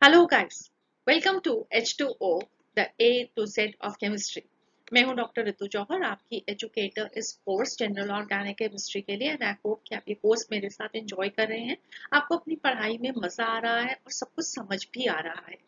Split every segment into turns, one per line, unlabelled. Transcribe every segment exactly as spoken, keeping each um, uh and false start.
Hello guys, welcome to H two O the A to Z of chemistry. मैं हूं doctor Ritu जौहर, आपकी educator इस course general organic chemistry के लिए। And I hope कि आप ये कोर्स मेरे साथ एंजॉय कर रहे हैं, आपको अपनी पढ़ाई में मजा आ रहा है और सब कुछ समझ भी आ रहा है।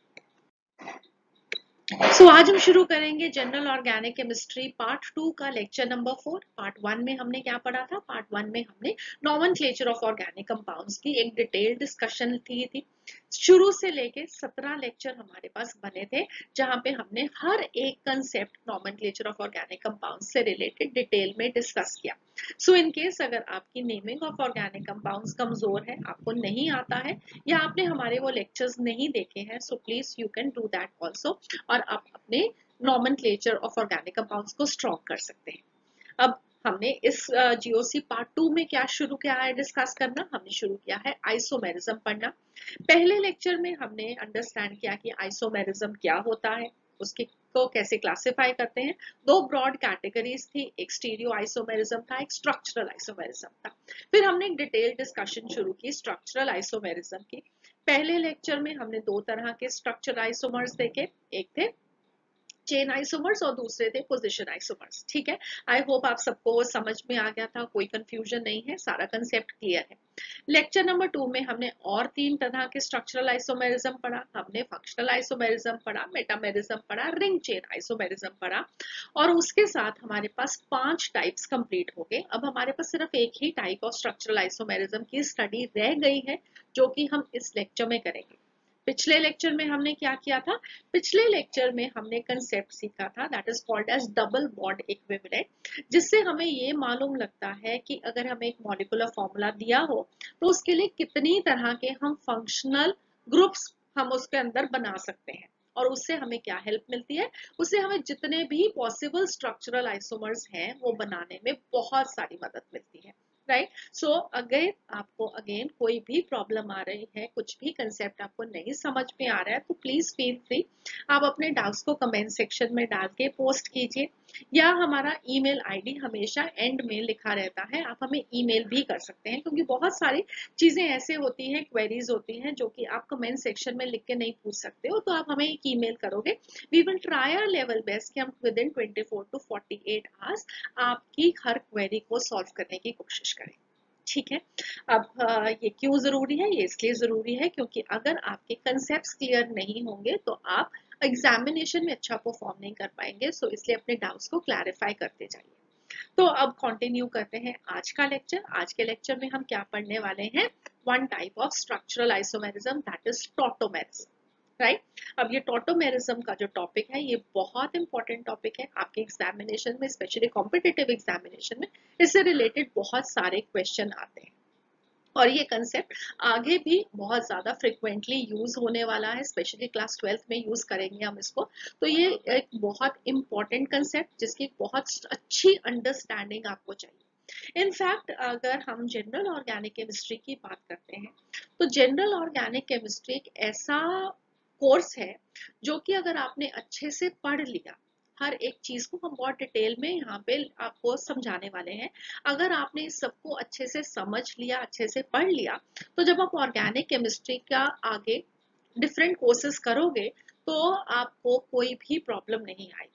सो so, आज हम शुरू करेंगे general organic chemistry part two का lecture number four. Part one में हमने क्या पढ़ा था? पार्ट वन में हमने नॉमेनक्लेचर ऑफ ऑर्गेनिक कंपाउंड्स की एक डिटेल डिस्कशन की थी। शुरू से लेके सत्रह लेक्चर हमारे पास बने थे, जहां पे हमने हर एक concept nomenclature of organic compounds से रिलेटेड डिटेल में डिस्कस किया। सो इन केस अगर आपकी नेमिंग ऑफ ऑर्गेनिक कंपाउंड्स कमजोर है, आपको नहीं आता है, या आपने हमारे वो लेक्चर्स नहीं देखे हैं, so please you can do that also, और आप अपने नॉमेनक्लेचर ऑफ ऑर्गेनिक कंपाउंड्स को स्ट्रॉन्ग कर सकते हैं। अब हमने इस जीओसी पार्ट टू में क्या शुरू किया है डिस्कस करना? हमने शुरू किया है आइसोमेरिज्म पढ़ना। पहले लेक्चर में हमने अंडरस्टैंड किया कि आइसोमेरिज्म क्या होता है, उसके को कैसे क्लासिफाई करते हैं। दो ब्रॉड कैटेगरीज थी, एक स्टीरियो आइसोमेरिज्म था, एक स्ट्रक्चरल आइसोमेरिज्म था। फिर हमने एक डिटेल डिस्कशन शुरू की स्ट्रक्चरल आइसोमेरिज्म की। पहले लेक्चर में हमने दो तरह के स्ट्रक्चरल आइसोमर्स देखे, एक थे चेन आइसोमर्स और दूसरे थे पोजीशन आइसोमर्स। ठीक है, आई होप आप सबको समझ में आ गया था, कोई कंफ्यूजन नहीं है, सारा कंसेप्ट क्लियर है। लेक्चर नंबर टू में हमने और तीन तरह के स्ट्रक्चरल आइसोमेरिज्म पढ़ा। हमने फंक्शनल आइसोमेरिज्म पढ़ा, मेटामेरिज्म पढ़ा, रिंग चेन आइसोमेरिज्म पढ़ा, और उसके साथ हमारे पास पांच टाइप्स कंप्लीट हो गए। अब हमारे पास सिर्फ एक ही टाइप ऑफ स्ट्रक्चरल आइसोमेरिज्म की स्टडी रह गई है, जो कि हम इस लेक्चर में करेंगे। पिछले लेक्चर में हमने क्या किया था? पिछले लेक्चर में हमने कंसेप्ट सीखा था that is called as double bond equivalent, जिससे हमें ये मालूम लगता है कि अगर हमें एक मॉलिक्यूलर फॉर्मूला दिया हो तो उसके लिए कितनी तरह के हम फंक्शनल ग्रुप्स हम उसके अंदर बना सकते हैं, और उससे हमें क्या हेल्प मिलती है? उससे हमें जितने भी पॉसिबल स्ट्रक्चरल आइसोमर्स हैं वो बनाने में बहुत सारी मदद मिलती है। राइट, सो अगर आपको अगेन कोई भी प्रॉब्लम आ रही है, कुछ भी कंसेप्ट आपको नहीं समझ में आ रहा है, तो प्लीज फील फ्री, आप अपने डाउट्स को कमेंट सेक्शन में डाल के पोस्ट कीजिए, या हमारा ईमेल आईडी हमेशा एंड में लिखा रहता है, आप हमें ईमेल भी कर सकते हैं, क्योंकि बहुत सारी चीजें ऐसे होती हैं, क्वेरीज होती हैं जो कि आप कमेंट सेक्शन में लिख के नहीं पूछ सकते हो, तो आप हमें एक ईमेल करोगे, we will try our level best कि हम within twenty four to forty eight hours आपकी हर क्वेरी को सॉल्व करने की कोशिश करें। ठीक है, अब ये क्यों जरूरी है? ये इसलिए जरूरी है क्योंकि अगर आपके कंसेप्ट्स क्लियर नहीं होंगे तो आप एग्जामिनेशन में अच्छा परफॉर्म नहीं कर पाएंगे। सो इसलिए अपने डाउट्स को क्लैरिफाई करते जाइए। तो अब कंटिन्यू करते हैं आज का लेक्चर। आज के लेक्चर में हम क्या पढ़ने वाले हैं? One type of structural isomerism that is tautomerism. Right, अब ये टॉटोमेरिज्म का जो टॉपिक है ये बहुत इंपॉर्टेंट टॉपिक है आपके एग्जामिनेशन में, स्पेशली कॉम्पिटिटिव एग्जामिनेशन में इससे रिलेटेड बहुत सारे क्वेश्चन आते हैं, और ये कंसेप्ट आगे भी बहुत ज्यादा फ्रिक्वेंटली यूज होने वाला है, स्पेशली क्लास ट्वेल्थ में यूज करेंगे हम इसको। तो ये एक बहुत इंपॉर्टेंट कंसेप्ट जिसकी बहुत अच्छी अंडरस्टैंडिंग आपको चाहिए। इनफैक्ट अगर हम जनरल ऑर्गेनिक केमिस्ट्री की बात करते हैं, तो जनरल ऑर्गेनिक केमिस्ट्री एक ऐसा कोर्स है जो कि अगर आपने अच्छे से पढ़ लिया, हर एक चीज को हम बहुत डिटेल में यहाँ पे आपको समझाने वाले हैं। अगर आपने इस सबको अच्छे से समझ लिया, अच्छे से पढ़ लिया, तो जब आप ऑर्गेनिक केमिस्ट्री का आगे डिफरेंट कोर्सेज करोगे तो आपको कोई भी प्रॉब्लम नहीं आएगी।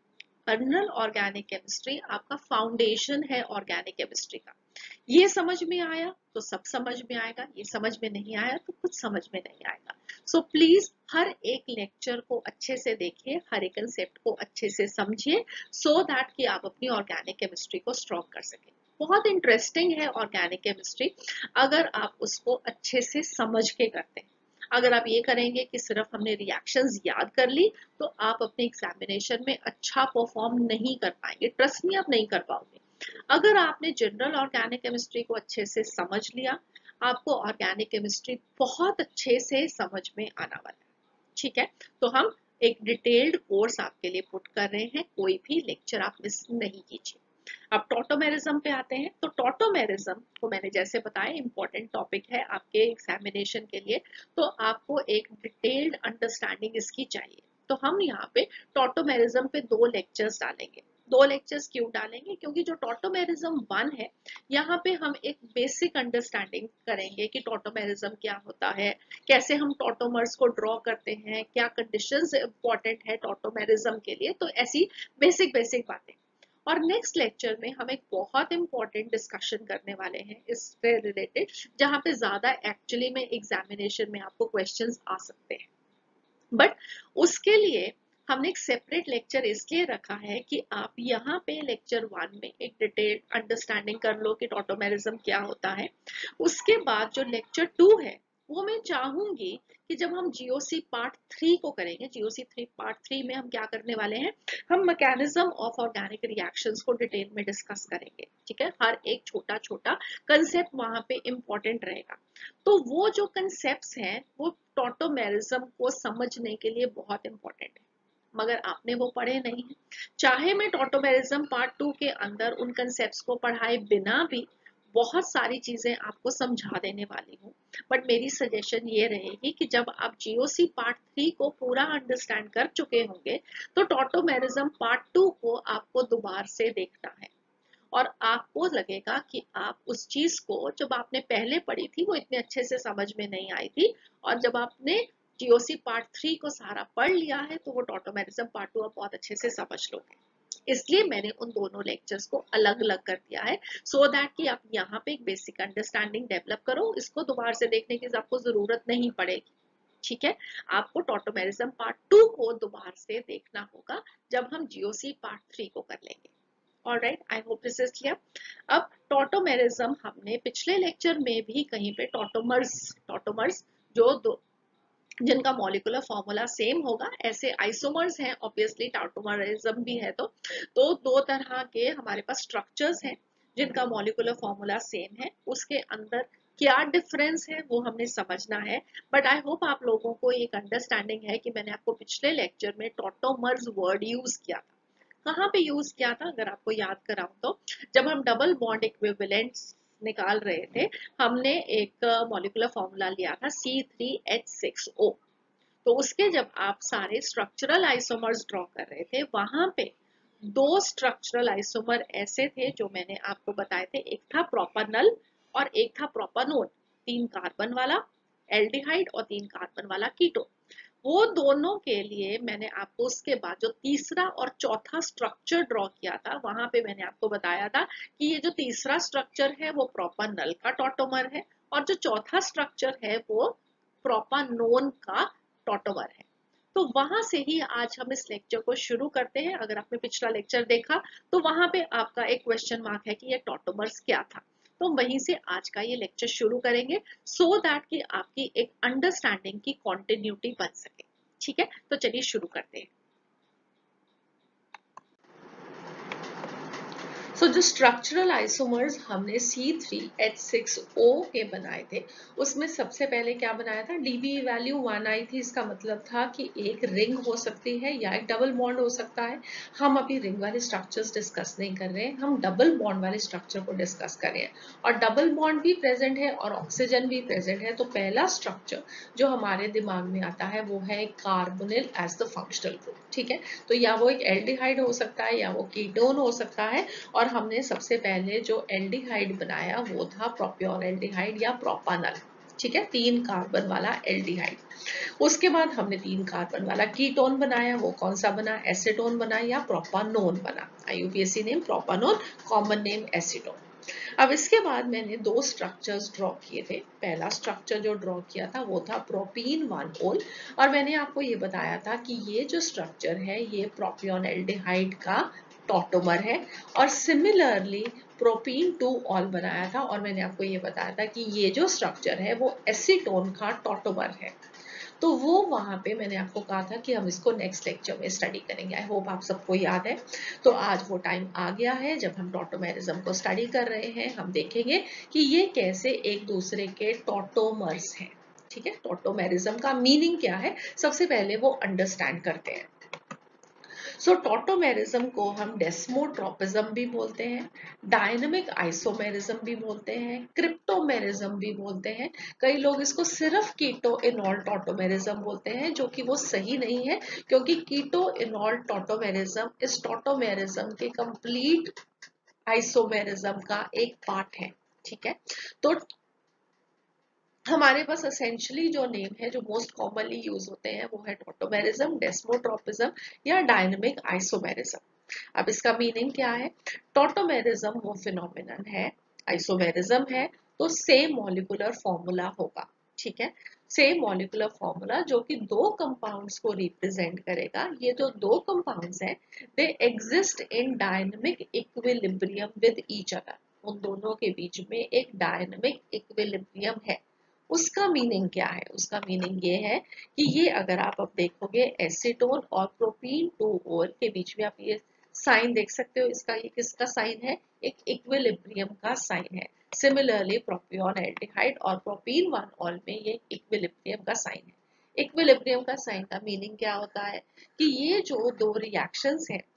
जनरल ऑर्गेनिक केमिस्ट्री आपका फाउंडेशन है ऑर्गेनिक केमिस्ट्री का। ये समझ में आया तो सब समझ में आएगा, ये समझ में नहीं आया तो कुछ समझ में नहीं आएगा। सो so, प्लीज हर एक लेक्चर को अच्छे से देखिए, हर एक कंसेप्ट को अच्छे से समझिए, सो दैट कि आप अपनी ऑर्गेनिक केमिस्ट्री को स्ट्रॉन्ग कर सकें। बहुत इंटरेस्टिंग है ऑर्गेनिक केमिस्ट्री अगर आप उसको अच्छे से समझ के करते हैं। अगर आप ये करेंगे कि सिर्फ हमने रिएक्शंस याद कर ली, तो आप अपने एग्जामिनेशन में अच्छा परफॉर्म नहीं कर पाएंगे, ट्रस्ट मी आप नहीं कर पाओगे। अगर आपने जनरल ऑर्गेनिक केमिस्ट्री को अच्छे से समझ लिया, आपको ऑर्गेनिक केमिस्ट्री बहुत अच्छे से समझ में आना वाला है। ठीक है, तो हम एक डिटेल्ड कोर्स आपके लिए पुट कर रहे हैं, कोई भी लेक्चर आप मिस नहीं कीजिए। अब टॉटोमेरिज्म पे आते हैं। तो टॉटोमेरिज्म को मैंने जैसे बताया इंपॉर्टेंट टॉपिक है आपके एग्जामिनेशन के लिए, तो आपको एक डिटेल्ड अंडरस्टैंडिंग इसकी चाहिए। तो हम यहाँ पे टॉटोमेरिज्म पे दो लेक्चर्स डालेंगे। दो लेक्चर्स क्यों डालेंगे, क्योंकि जो टॉटोमेरिज्म वन है यहाँ पे हम एक बेसिक अंडरस्टैंडिंग करेंगे कि टॉटोमेरिज्म क्या होता है, कैसे हम टॉटोमर्स को ड्रॉ करते हैं, क्या कंडीशंस इंपॉर्टेंट है टॉटोमेरिज्म के लिए, तो ऐसी बेसिक बेसिक बातें। और नेक्स्ट लेक्चर में हम एक बहुत इंपॉर्टेंट डिस्कशन करने वाले हैं इससे रिलेटेड, जहाँ पे ज्यादा एक्चुअली में एग्जामिनेशन में आपको क्वेश्चंस आ सकते हैं। बट उसके लिए हमने एक सेपरेट लेक्चर इसलिए रखा है कि आप यहाँ पे लेक्चर वन में एक डिटेल अंडरस्टैंडिंग कर लो कि टॉटोमेरिज्म क्या होता है। उसके बाद जो लेक्चर टू है वो मैं चाहूंगी कि जब हम जीओसी पार्ट थ्री को करेंगे, जीओसी थ्री पार्ट थ्री में हम क्या करने वाले हैं, हम मैकेनिज्म ऑफ ऑर्गेनिक रिएक्शंस को डिटेल में डिस्कस करेंगे। ठीक है, हर एक छोटा छोटा कंसेप्ट वहां पे इंपॉर्टेंट रहेगा। तो वो जो कंसेप्ट्स हैं वो टॉटोमेरिज्म को समझने के लिए बहुत इंपॉर्टेंट है, मगर आपने वो पढ़े नहीं है। चाहे मैं टॉटोमेरिज्म पार्ट टू के अंदर उन कंसेप्ट्स को पढ़ाए बिना भी बहुत सारी चीजें आपको समझा देने वाली हूँ, बट मेरी सजेशन ये रहेगी कि जब आप जीओसी पार्ट थ्री को पूरा अंडरस्टैंड कर चुके होंगे तो टॉटोमेरिज्म पार्ट टू को आपको दोबारा से देखना है, और आपको लगेगा कि आप उस चीज को जब आपने पहले पढ़ी थी वो इतने अच्छे से समझ में नहीं आई थी, और जब आपने जीओसी पार्ट थ्री को सारा पढ़ लिया है तो वो टॉटोमेरिज्म पार्ट टू आप बहुत अच्छे से समझ लोगे। इसलिए मैंने उन दोनों लेक्चर्स को अलग अलग कर दिया है, सो so दैट कि आप यहाँ पे एक बेसिक अंडरस्टैंडिंग डेवलप करो, इसको दोबारा से देखने की आपको जरूरत नहीं पड़ेगी। ठीक है, आपको टॉटोमेरिज्म पार्ट टू को दोबारा से देखना होगा जब हम जीओसी पार्ट थ्री को कर लेंगे। Alright, I hope this is clear. अब टॉटोमेरिज्म हमने पिछले लेक्चर में भी कहीं पे टॉटोमर्स टॉटोमर्स जो दो जिनका मॉलिक्यूलर फॉर्मूला सेम होगा, ऐसे आइसोमर्स हैं ऑब्वियसली, टॉटोमरिज्म भी है तो तो दो तरह के हमारे पास स्ट्रक्चर्स हैं जिनका मॉलिक्यूलर फॉर्मूला सेम है, उसके अंदर क्या डिफरेंस है वो हमने समझना है। बट आई होप आप लोगों को एक अंडरस्टैंडिंग है कि मैंने आपको पिछले लेक्चर में टॉटोमर्स वर्ड यूज किया था, कहाँ पे यूज किया था अगर आपको याद कराऊं तो जब हम डबल बॉन्ड इक्विवेलेंट्स निकाल रहे थे, हमने एक मॉलिक्यूलर फॉर्मूला लिया था C three H six O. तो उसके जब आप सारे स्ट्रक्चरल आइसोमर्स ड्रॉ कर रहे थे, वहां पे दो स्ट्रक्चरल आइसोमर ऐसे थे जो मैंने आपको बताए थे, एक था प्रोपानल और एक था प्रोपानोन, तीन कार्बन वाला एल्डिहाइड और तीन कार्बन वाला कीटोन। वो दोनों के लिए मैंने आपको उसके बाद जो तीसरा और चौथा स्ट्रक्चर ड्रॉ किया था, वहां पे मैंने आपको बताया था कि ये जो तीसरा स्ट्रक्चर है वो प्रोपानल का टॉटोमर है और जो चौथा स्ट्रक्चर है वो प्रोपानोन का टॉटोमर है। तो वहां से ही आज हम इस लेक्चर को शुरू करते हैं। अगर आपने पिछला लेक्चर देखा तो वहां पे आपका एक क्वेश्चन मार्क है कि ये टॉटोमर्स क्या था, तो वहीं से आज का ये लेक्चर शुरू करेंगे सो so दैट कि आपकी एक अंडरस्टैंडिंग की कॉन्टिन्यूटी बन सके। ठीक है, तो चलिए शुरू करते हैं। सो so, जो स्ट्रक्चरल आइसोमर्स हमने C three H six O के बनाए थे, उसमें सबसे पहले क्या बनाया था, डीबी वैल्यू वन आई थी। इसका मतलब था कि एक रिंग हो सकती है या एक डबल बॉन्ड हो सकता है। हम अभी रिंग वाले स्ट्रक्चर्स डिस्कस नहीं कर रहे हैं, हम डबल बॉन्ड वाले स्ट्रक्चर को डिस्कस कर रहे हैं, और डबल बॉन्ड भी प्रेजेंट है और ऑक्सीजन भी प्रेजेंट है। तो पहला स्ट्रक्चर जो हमारे दिमाग में आता है वो है carbonyl as the functional group. ठीक है, तो या वो एक एल्डिहाइड हो सकता है या वो कीटोन हो सकता है, और हमने सबसे पहले जो एल्डिहाइड बनाया वो था प्रोप्योन एल्डिहाइड या प्रोपानल। ठीक है, तीन कार्बन वाला एल्डिहाइड। उसके बाद हमने तीन कार्बन वाला कीटोन बनाया, वो कौन सा बना, एसीटोन बना या प्रोपानोन बना। IUPAC name propanone, common name acetone. अब इसके बाद मैंने दो स्ट्रक्चर्स ड्रॉ किए थे। पहला स्ट्रक्चर जो ड्रॉ किया था वो था प्रोपीन वन ओल, और मैंने आपको ये बताया था कि ये जो स्ट्रक्चर है ये प्रोपियोन एल्डिहाइड का टॉटोमर है, और सिमिलरली प्रोपीन टू ऑल बनाया था, और मैंने आपको ये बताया था कि ये जो स्ट्रक्चर है वो एसीटोन का टॉटोमर है। तो वो वहां पे मैंने आपको कहा था कि हम इसको नेक्स्ट लेक्चर में स्टडी करेंगे। आई होप आप सबको याद है। तो आज वो टाइम आ गया है जब हम टॉटोमेरिज्म को स्टडी कर रहे हैं। हम देखेंगे कि ये कैसे एक दूसरे के टॉटोमर्स हैं। ठीक है, टॉटोमेरिज्म का मीनिंग क्या है सबसे पहले वो अंडरस्टैंड करते हैं। सो टॉटोमेरिज्म को हम डेस्मोट्रोपिज्म भी बोलते हैं, डायनेमिक आइसोमेरिज्म भी बोलते हैं, क्रिप्टोमेरिज्म भी बोलते हैं। कई लोग इसको सिर्फ कीटो इनॉल टॉटोमेरिज्म बोलते हैं, जो कि वो सही नहीं है, क्योंकि कीटो इनॉल टॉटोमेरिज्म इस टॉटोमेरिज्म के कंप्लीट आइसोमेरिज्म का एक पार्ट है। ठीक है, तो हमारे पास एसेंशियली जो नेम है जो मोस्ट कॉमनली यूज होते हैं वो है टॉटोमेरिज्म, डेस्मोट्रोपिज्म या डायनेमिक आइसोमेरिज्म। अब इसका मीनिंग क्या है? टॉटोमेरिज्म वो फिनोमिनन है, आइसोमेरिज्म है तो सेम मॉलिक्यूलर फॉर्मूला होगा। ठीक है, सेम मॉलिक्यूलर फॉर्मूला जो कि दो कंपाउंड्स को रिप्रेजेंट करेगा। ये जो दो कंपाउंड्स हैं they exist in dynamic equilibrium with each other. उन दोनों के बीच में एक डायनेमिक इक्विलिब्रियम है। उसका मीनिंग क्या है? उसका मीनिंग ये है कि ये अगर आप अब देखोगे एसीटोन और प्रोपीन टू ओर के बीच में, आप ये साइन देख सकते हो, इसका ये किसका साइन है? एक इक्विलिब्रियम का साइन है। सिमिलरली प्रोपियोन एल्डिहाइड और प्रोपीन वन ऑल में ये इक्विलिब्रियम का साइन है। इक्विलिब्रियम का साइन का मीनिंग क्या होता है कि ये जो दो रिएक्शंस हैं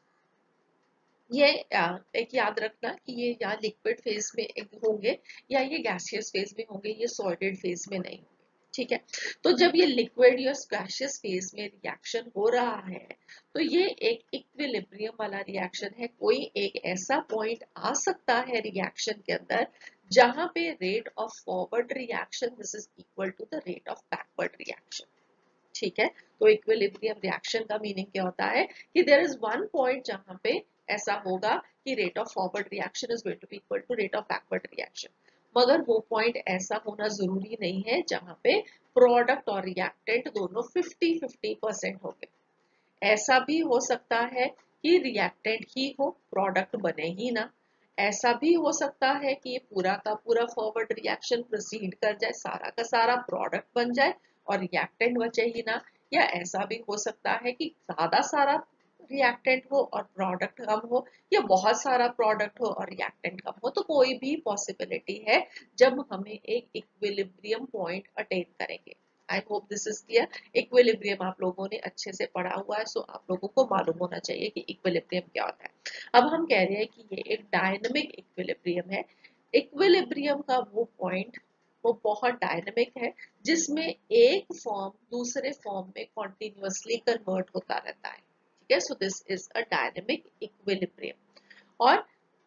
ये एक याद रखना कि ये या लिक्विड फेज में होंगे या ये गैसियस फेज में होंगे, ये सॉलिड फेज में नहीं होंगे। ठीक है, तो जब ये लिक्विड या गैसियस फेज में रिएक्शन हो रहा है तो ये एक इक्विलिब्रियम वाला रिएक्शन है। कोई एक ऐसा पॉइंट आ सकता है रिएक्शन के अंदर जहां पे rate of forward reaction this is equal to the rate of backward reaction. ठीक है, तो इक्विलिब्रियम रिएक्शन का मीनिंग क्या होता है कि देयर इज वन पॉइंट जहां पे ऐसा होगा कि rate of forward reaction is going to be equal to rate of backward reaction. मगर वो पॉइंट ऐसा होना जरूरी नहीं है जहां पे प्रोडक्ट और रिएक्टेंट दोनों फिफ्टी फिफ्टी परसेंट हो गए। ऐसा भी हो सकता है कि रिएक्टेंट ही हो, प्रोडक्ट बने ही ना। ऐसा भी हो सकता है कि ये पूरा का पूरा फॉरवर्ड रिएक्शन प्रोसीड कर जाए, सारा का सारा प्रोडक्ट बन जाए और रिएक्टेंट बचे ही ना। या ऐसा भी हो सकता है कि ज्यादा सारा रिएक्टेंट हो और प्रोडक्ट कम हो, या बहुत सारा प्रोडक्ट हो और रिएक्टेंट कम हो। तो कोई भी पॉसिबिलिटी है जब हमें एक इक्विलिब्रियम पॉइंट अटेन करेंगे। I hope this is clear. Equilibrium आप लोगों ने अच्छे से पढ़ा हुआ है, सो आप लोगों को मालूम होना चाहिए कि इक्विलिब्रियम क्या होता है। अब हम कह रहे हैं कि ये एक डायनेमिक इक्विलिब्रियम है। इक्विलिब्रियम का वो पॉइंट वो बहुत डायनेमिक है जिसमें एक फॉर्म दूसरे फॉर्म में कॉन्टिन्यूअसली कन्वर्ट होता रहता है। ठीक है, so this is a dynamic equilibrium. और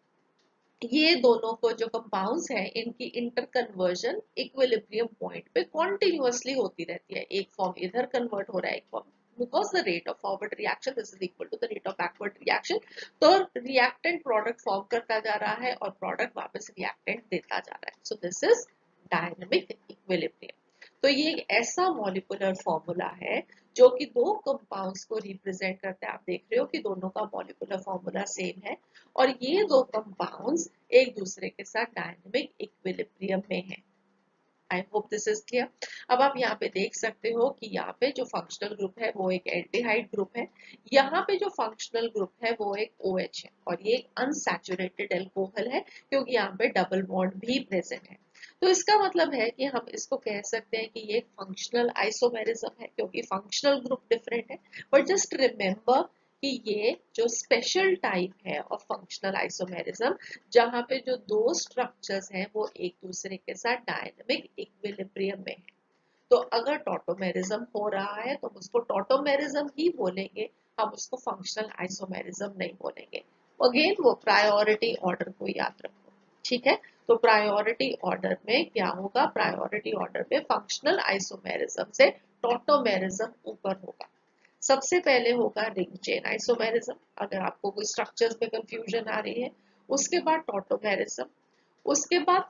ये दोनों को जो कंपाउंड्स हैं इनकी इंटर कन्वर्जन इक्विलिब्रियम पॉइंट पे कॉन्टिन्यूअसली होती रहती है। एक फॉर्म इधर कन्वर्ट हो रहा है, एक form, because the rate of forward reaction this is equal to the rate of backward reaction. तो रिएक्टेंट प्रोडक्ट फॉर्म करता जा रहा है और प्रोडक्ट वापस रिएक्टेंट देता जा रहा है। So this is dynamic equilibrium. तो ये एक ऐसा मॉलिक्यूलर फॉर्मूला है जो कि दो कंपाउंड्स को रिप्रेजेंट करता है। आप देख रहे हो कि दोनों का मॉलिक्यूलर फॉर्मूला सेम है और ये दो कंपाउंड्स एक दूसरे के साथ डायनेमिक इक्विलिब्रियम में है। I hope this is clear. अब आप यहाँ पे देख सकते हो कि यहाँ पे जो फंक्शनल ग्रुप है वो एक एल्डिहाइड ग्रुप है, यहाँ पे जो फंक्शनल ग्रुप है वो एक OH है और ये एक अनसैचुरेटेड एल्कोहल है क्योंकि यहाँ पे डबल बॉन्ड भी प्रेजेंट है। तो इसका मतलब है कि हम इसको कह सकते हैं कि ये एक फंक्शनल आइसोमेरिज्म है क्योंकि फंक्शनल ग्रुप डिफरेंट है। बट जस्ट रिमेंबर कि ये जो स्पेशल टाइप है ऑफ फंक्शनल आइसोमेरिज्म जहां पे जो दो स्ट्रक्चर्स हैं वो एक दूसरे के साथ डायनेमिक इक्विलिब्रियम में है। तो अगर टॉटोमेरिज्म हो रहा है तो हम उसको टॉटोमेरिज्म ही बोलेंगे, हम उसको फंक्शनल आइसोमेरिज्म नहीं बोलेंगे। अगेन वो प्रायोरिटी ऑर्डर को याद रखो। ठीक है, तो प्रायोरिटी ऑर्डर में क्या होगा? प्रायोरिटी ऑर्डर में फंक्शनल आइसोमेरिज्म से टॉटोमेरिज्म ऊपर होगा। सबसे पहले होगा रिंग चेन आइसोमेरिज्म, अगर आपको कोई स्ट्रक्चर्स में कंफ्यूजन आ रही है। उसके बाद टॉटोमेरिज्म, उसके बाद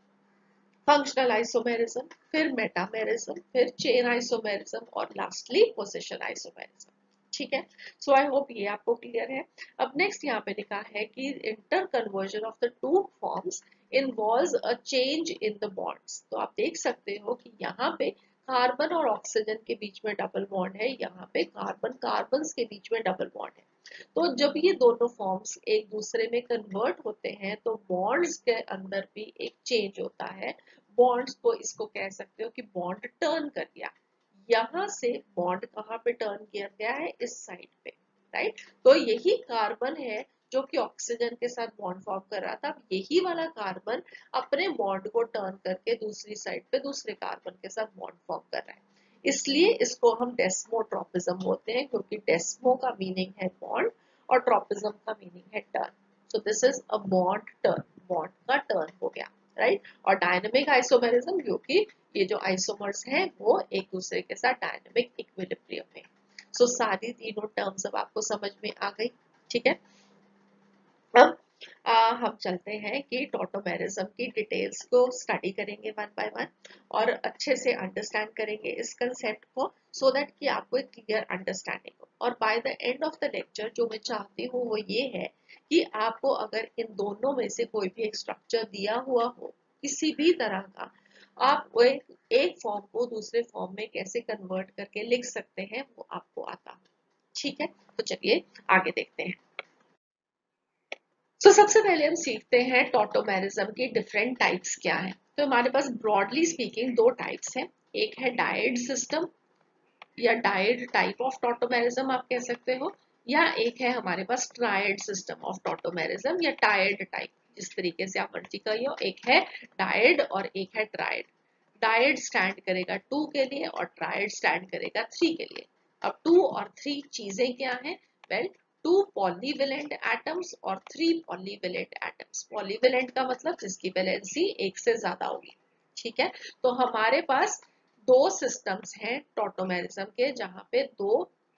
फंक्शनल आइसोमेरिज्म, फिर मेटामेरिज्म, फिर चेन आइसोमेरिज्म और लास्टली पोजीशन आइसोमेरिज्म। ठीक है, सो आई होप ये आपको क्लियर है। अब नेक्स्ट यहाँ पे लिखा है कि interconversion of the two forms involves a change in the bonds. तो आप देख सकते हो कि यहाँ पे कार्बन और ऑक्सीजन के बीच में डबल बॉन्ड है, यहाँ पे कार्बन कार्बन के बीच में डबल बॉन्ड है। तो जब ये दोनों फॉर्म्स एक दूसरे में कन्वर्ट होते हैं तो बॉन्ड्स के अंदर भी एक चेंज होता है। बॉन्ड्स को इसको कह सकते हो कि बॉन्ड टर्न कर दिया। यहां से बॉन्ड कहां पे टर्न किया गया है? इस साइड पे। राइट। तो यही कार्बन है जो कि ऑक्सीजन के साथ बॉन्ड फॉर्म कर रहा था। अब यही वाला कार्बन अपने बॉन्ड को टर्न करके दूसरी साइड पे दूसरे कार्बन के साथ बॉन्ड फॉर्म कर रहा है, इसलिए इसको हम डेस्मोट्रोपिज्म बोलते हैं, क्योंकि डेस्मो का मीनिंग है बॉन्ड और ट्रोपिज्म का मीनिंग है turn. So this is a bond turn, bond का टर्न हो गया, राइट। और डायनेमिक आइसोमेरिज्म, क्योंकि ये जो आइसोमर्स हैं वो एक दूसरे के साथ डायनेमिक इक्विलिब्रियम में। सो so, सारी तीनों टर्म्स अब आपको समझ में आ गई, ठीक है। अब आ, हम चलते हैं कि टॉटोमेरिज्म की डिटेल्स को स्टडी करेंगे वन बाय वन और अच्छे से अंडरस्टैंड करेंगे इस कंसेप्ट को, सो so दैट कि आपको एक क्लियर अंडरस्टैंडिंग हो। और by the end of the lecture जो मैं चाहती हूँ वो ये है कि आपको अगर इन दोनों में से कोई भी एक स्ट्रक्चर दिया हुआ हो किसी भी तरह का, आप वो एक, एक फॉर्म को दूसरे फॉर्म में कैसे कन्वर्ट करके लिख सकते हैं वो आपको आता हो, ठीक है। तो चलिए आगे देखते हैं। तो so, सबसे पहले हम सीखते हैं टॉटोमेरिज्म की डिफरेंट टाइप्स क्या है। तो हमारे पास ब्रॉडली स्पीकिंग दो टाइप्स हैं, एक है डायड सिस्टम या डायड टाइप ऑफ टॉटोमेरिज्म आप कह सकते हो, या एक है हमारे पास ट्रायड सिस्टम ऑफ टॉटोमेरिज्म या टायड टाइप, जिस तरीके से आप मर्जी कहिए। एक है डायड और एक है ट्रायड। डायड स्टैंड करेगा टू के लिए और ट्रायड स्टैंड करेगा थ्री के लिए। अब टू और थ्री चीजें क्या हैं? वेल, टू पॉलीवेलेंट एटम्स और थ्री पॉलीवेलेंट एटम्स। पॉलीवेलेंट का मतलब जिसकी वैलेंसी एक से ज्यादा होगी, ठीक है। तो हमारे पास दो सिस्टम्स हैं टॉटोमेरिज्म के जहां पे दो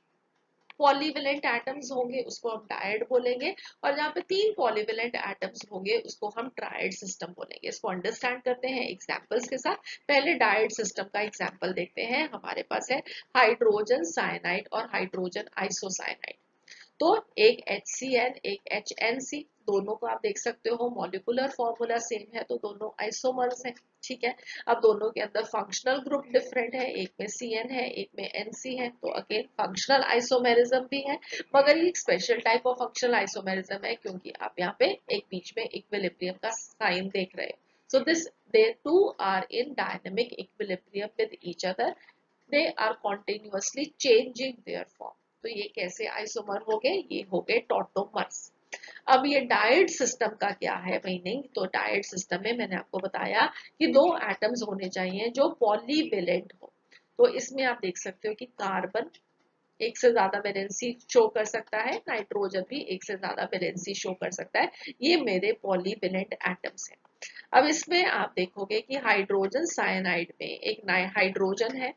पॉलीवेलेंट एटम्स होंगे उसको हम डायड बोलेंगे, और जहां पे तीन पॉलीवेलेंट एटम्स होंगे उसको हम ट्रायड सिस्टम बोलेंगे। इसको अंडरस्टैंड करते हैं एग्जांपल्स के साथ। पहले डायड सिस्टम का एग्जांपल देखते हैं। हमारे पास है हाइड्रोजन साइनाइड और हाइड्रोजन आइसोसाइनाइड। तो एक HCl एक H N C, दोनों को आप देख सकते हो मॉलिक्यूलर फॉर्मूला सेम है तो दोनों आइसोमर्स हैं, ठीक है। अब दोनों के अंदर फंक्शनल ग्रुप डिफरेंट है, एक में C N है एक में N C है, तो अगेन फंक्शनल आइसोमेरिज्म भी है, मगर ये एक special type of functional isomerism है क्योंकि आप यहाँ पे एक बीच में इक्विलिब्रियम का साइन देख रहे हो। So this they two are in dynamic equilibrium with each other, they are continuously changing their form. तो ये कैसे आइसोमर हो गए? ये हो गए टॉटोमर्स। अब ये डायड सिस्टम का क्या है मीनिंग? तो डायड सिस्टम में मैंने आपको बताया कि दो एटम्स होने चाहिए जो पॉलीवेलेंट हो। तो इसमें आप देख सकते हो कि कार्बन एक से ज्यादा वैलेंसी शो कर सकता है, नाइट्रोजन भी एक से ज्यादा वैलेंसी शो कर सकता है। ये मेरे पॉलीवेलेंट एटम्स हैं। अब इसमें आप देखोगे कि हाइड्रोजन साइनाइड में एक हाइड्रोजन है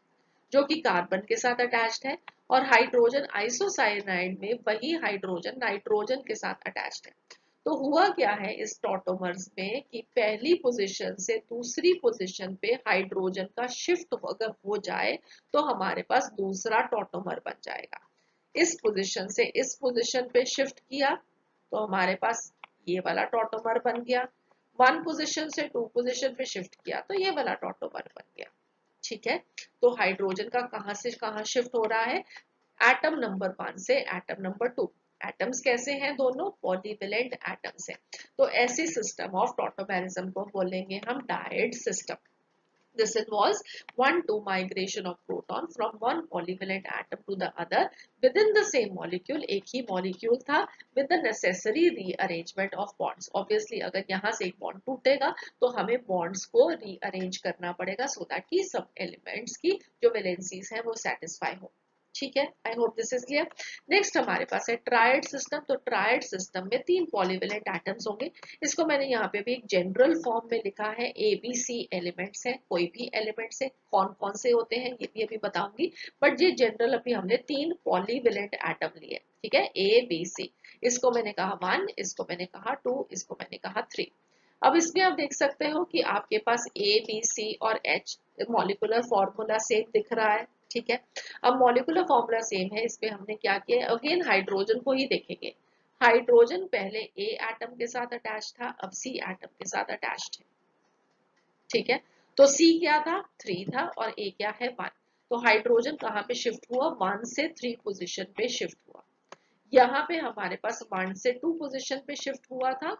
जो कि कार्बन के साथ अटैच्ड है, और हाइड्रोजन आइसोसाइनाइड में वही हाइड्रोजन नाइट्रोजन के साथ अटैच्ड है। तो हुआ क्या है इस टॉटोमर्स में कि पहली पोजीशन से दूसरी पोजीशन पे हाइड्रोजन का शिफ्ट अगर हो जाए तो हमारे पास दूसरा टॉटोमर बन जाएगा। इस पोजीशन से इस पोजीशन पे शिफ्ट किया तो हमारे पास ये वाला टॉटोमर बन गया। वन पोजीशन से टू पोजीशन पे शिफ्ट किया तो ये वाला टॉटोमर बन गया, ठीक है। तो हाइड्रोजन का कहां से कहां शिफ्ट हो रहा है? एटम नंबर वन से एटम नंबर टू। एटम्स कैसे हैं? दोनों पॉलीवेलेंट एटम्स हैं। तो ऐसी सिस्टम ऑफ टॉटोमेरिज्म को बोलेंगे हम dyad system. This involves one-two migration of proton from one polyvalent atom to the other within the same molecule। एक ही molecule था with the necessary rearrangement of bonds। Obviously अगर यहाँ से एक bond टूटेगा तो हमें bonds को rearrange करना पड़ेगा so that कि सब elements की जो valencies हैं वो satisfy हो, ठीक है। I hope this is clear. Next हमारे पास है ट्रायड सिस्टम। तो ट्रायड सिस्टम में तीन पॉलीवेलेंट एटम्स होंगे। इसको मैंने यहाँ पे भी एक जनरल फॉर्म में लिखा है, ए बी सी एलिमेंट्स है, कोई भी एलिमेंट्स है, कौन कौन से होते हैं ये भी अभी बताऊंगी, बट ये जनरल अभी हमने तीन पॉलीवेलेंट एटम लिए, ठीक है, ए बी सी। इसको मैंने कहा वन, इसको मैंने कहा टू, इसको मैंने कहा थ्री। अब इसमें आप देख सकते हो कि आपके पास ए बी सी और एच मॉलिक्यूलर फॉर्मूला सेम दिख रहा है, ठीक है। अब मॉलिक्यूलर फॉर्मूला सेम है, इसमें हमने क्या किया? अगेन हाइड्रोजन को ही देखेंगे। हाइड्रोजन पहले ए एटम के साथ अटैच था, अब सी एटम के साथ अटैच्ड है, ठीक है। तो सी क्या था? थ्री था, और ए क्या है? वन। तो हाइड्रोजन कहाँ पे शिफ्ट हुआ? वन से थ्री पोजिशन पे शिफ्ट हुआ। यहाँ पे हमारे पास वन से टू पोजिशन पे शिफ्ट हुआ था,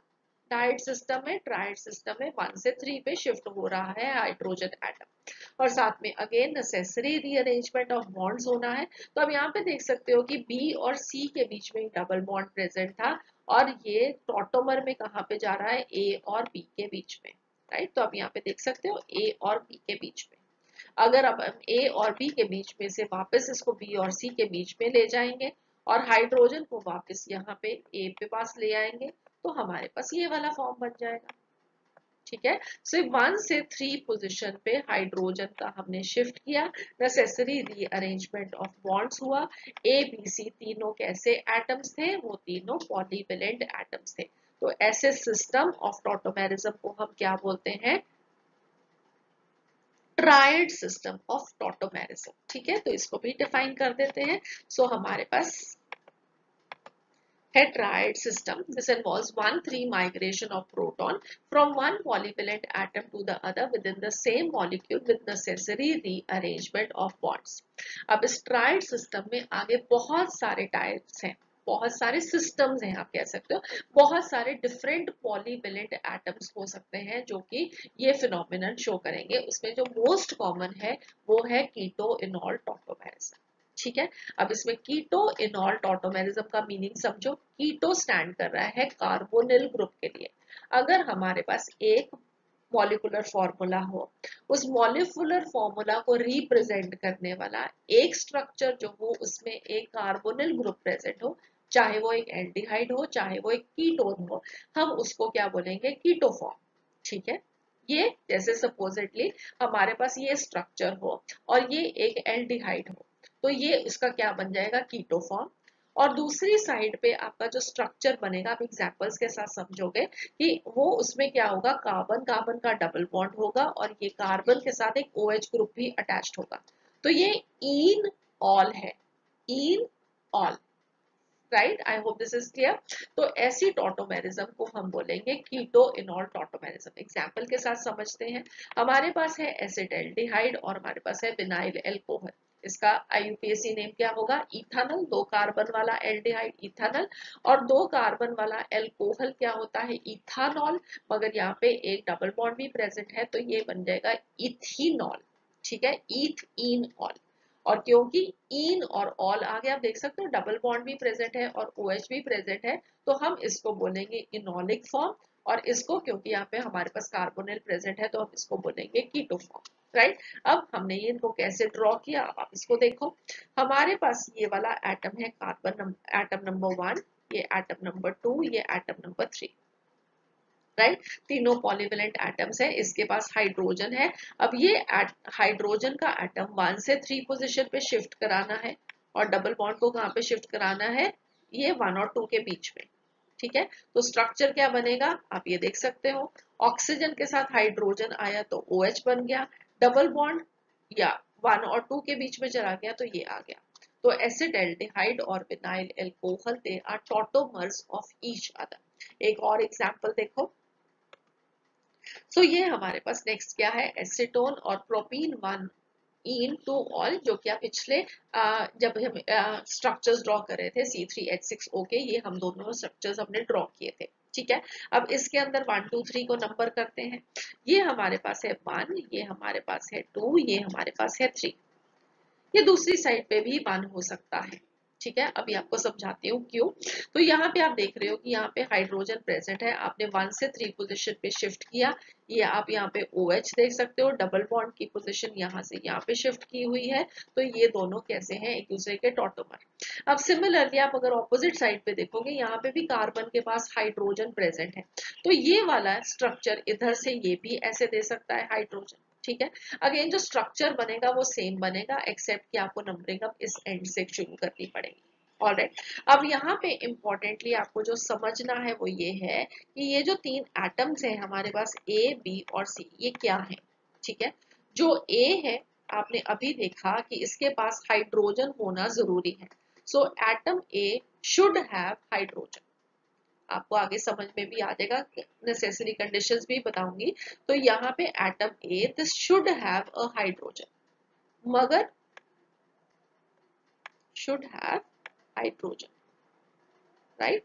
डाइड सिस्टम में, ट्राइड सिस्टम में वन से थ्री पे शिफ्ट हो रहा है हाइड्रोजन एटम, और साथ में again necessary rearrangement of bonds होना है। तो अब यहाँ पे देख सकते हो कि बी और सी के बीच में डबल बॉन्ड प्रेजेंट था, और ये टॉटोमर में कहाँ पे जा रहा है, ए और बी के बीच में, राइट। तो अब यहाँ पे देख सकते हो ए और बी के बीच में, अगर अब हम ए और बी के बीच में से वापस इसको बी और सी के बीच में ले जाएंगे और हाइड्रोजन को वापस यहाँ पे ए पे पास ले आएंगे, तो हमारे पास ये वाला फॉर्म बन जाएगा, ठीक है। सिर्फ वन से थ्री पोजीशन पे हाइड्रोजन का हमने शिफ्ट किया, नेसेसरी रीअरेंजमेंट ऑफ बॉन्ड्स हुआ, ए बी सी तीनों कैसे एटम्स थे, वो तीनों पॉलीवेलेंट एटम्स थे। तो ऐसे सिस्टम ऑफ टॉटोमेरिज्म को हम क्या बोलते हैं, ट्रायड सिस्टम ऑफ टॉटोमेरिज्म, ठीक है। तो इसको भी डिफाइन कर देते हैं। सो so, हमारे पास है triad system. This involves one three migration of proton from one polyvalent atom to the other within the same molecule with necessary rearrangement of bonds. अब इस triad system में आगे बहुत सारे types हैं, बहुत सारे सिस्टम्स हैं, आप कह सकते हो बहुत सारे डिफरेंट पॉलीवेलेंट एटम्स हो सकते हैं जो कि ये फिनोमिनन शो करेंगे। उसमें जो मोस्ट कॉमन है वो है कीटो इनॉल टॉटोमेरिज्म, ठीक है। अब इसमें कीटो इनॉल टॉटोमेरिज्म का मीनिंग समझो। कीटो स्टैंड कर रहा है कार्बोनिल ग्रुप के लिए। अगर हमारे पास एक मॉलिक्यूलर फॉर्मूला हो, उस मॉलिक्यूलर फॉर्मूला को रिप्रेजेंट करने वाला एक स्ट्रक्चर जो हो उसमें एक कार्बोनिल ग्रुप प्रेजेंट हो, चाहे वो एक एल्डिहाइड हो चाहे वो एक कीटोन हो, हम उसको क्या बोलेंगे, कीटो फॉर्म, ठीक है। ये जैसे सपोजिटली हमारे पास ये स्ट्रक्चर हो और ये एक एल्डिहाइड हो, तो ये इसका क्या बन जाएगा, कीटो फॉर्म। और दूसरी साइड पे आपका जो स्ट्रक्चर बनेगा, आप एग्जांपल्स के साथ समझोगे कि वो उसमें क्या होगा, कार्बन कार्बन का डबल बॉन्ड होगा और ये कार्बन के साथ एक OH ग्रुप भी अटैच्ड होगा, तो ये इन ऑल है, enol, right. I hope this is clear. तो ऐसी टॉटोमेरिज्म को हम बोलेंगे कीटो इनॉल टॉटोमेरिज्म। एग्जांपल के साथ समझते हैं। हमारे पास है एसिटाल्डिहाइड और हमारे पास है विनाइल एल्कोहल। इसका आईयूपीएसी नेम क्या होगा, इथानल। दो कार्बन वाला एल्डिहाइड इथानल और दो कार्बन वाला एल्कोहल क्या होता है, इथानॉल। मगर यहाँ पे एक डबल बॉन्ड भी प्रेजेंट है तो ये बन जाएगा इथीनॉल, ठीक है, ईथ इन ऑल। और क्योंकि इन और ऑल आगे आप देख सकते हो डबल बॉन्ड भी प्रेजेंट है और OH भी प्रेजेंट है, तो हम इसको बोलेंगे इनॉलिक फॉर्म। और इसको क्योंकि यहाँ पे हमारे पास कार्बोनिल प्रेजेंट है तो हम इसको बोलेंगे कीटो फॉर्म, राइट। अब हमने ये इनको कैसे ड्रॉ किया, आप इसको देखो। हमारे पास ये वाला एटम है कार्बन एटम नंबर वन, ये एटम नंबर टू, ये एटम नंबर थ्री, राइट। तीनों पॉलीवेलेंट एटम्स है, इसके पास हाइड्रोजन है। अब ये हाइड्रोजन का एटम वन से थ्री पोजीशन पे शिफ्ट कराना है और डबल बॉन्ड को कहाँ पे शिफ्ट कराना है, ये वन और टू के बीच में, ठीक है। तो स्ट्रक्चर क्या बनेगा, आप ये देख सकते हो। ऑक्सीजन के साथ हाइड्रोजन आया तो OH बन गया, डबल बॉन्ड या वन और टू के बीच में चला गया तो ये आ गया। तो एसिटाल्डिहाइड और vinyl alcohol they are tautomers of each other. एक और एग्जांपल देखो। सो so, ये हमारे पास नेक्स्ट क्या है, एसीटोन और propene one in two ol, जो कि आप पिछले आ, जब हम स्ट्रक्चर्स ड्रॉ कर रहे थे C three H six O के, ये हम दोनों स्ट्रक्चर्स हमने ड्रॉ किए थे, ठीक है। अब इसके अंदर वन टू थ्री को नंबर करते हैं। ये हमारे पास है वन, ये हमारे पास है टू, ये हमारे पास है थ्री। ये दूसरी साइड पे भी वन हो सकता है, ठीक है। अभी आपको समझाती हूँ क्यों। तो यहाँ पे आप देख रहे हो कि यहाँ पे हाइड्रोजन प्रेजेंट है, आपने वन से थ्री पोजीशन पे शिफ्ट किया, ये आप यहाँ पे OH देख सकते हो, डबल बॉन्ड की पोजीशन यहाँ से यहाँ पे शिफ्ट की हुई है, तो ये दोनों कैसे हैं, एक दूसरे के टॉटोमर। अब सिमिलरली आप अगर ऑपोजिट साइड पे देखोगे, यहाँ पे भी कार्बन के पास हाइड्रोजन प्रेजेंट है, तो ये वाला स्ट्रक्चर इधर से ये भी ऐसे दे सकता है हाइड्रोजन, ठीक है। अगेन जो स्ट्रक्चर बनेगा वो सेम बनेगा, एक्सेप्ट कि आपको नंबरिंग अब इस एंड से शुरू करनी पड़ेगी। ऑलराइट, अब यहाँ पे इंपॉर्टेंटली आपको जो समझना है वो ये है कि ये जो तीन एटम्स हैं हमारे पास A, B और C, ये क्या है, ठीक है। जो A है आपने अभी देखा कि इसके पास हाइड्रोजन होना जरूरी है, so atom A should have hydrogen. आपको आगे समझ में भी आ जाएगा, नेसेसरी कंडीशंस भी बताऊंगी। तो यहाँ पे atom A this should have a hydrogen, मगर शुड हैव हाइड्रोजन, राइट।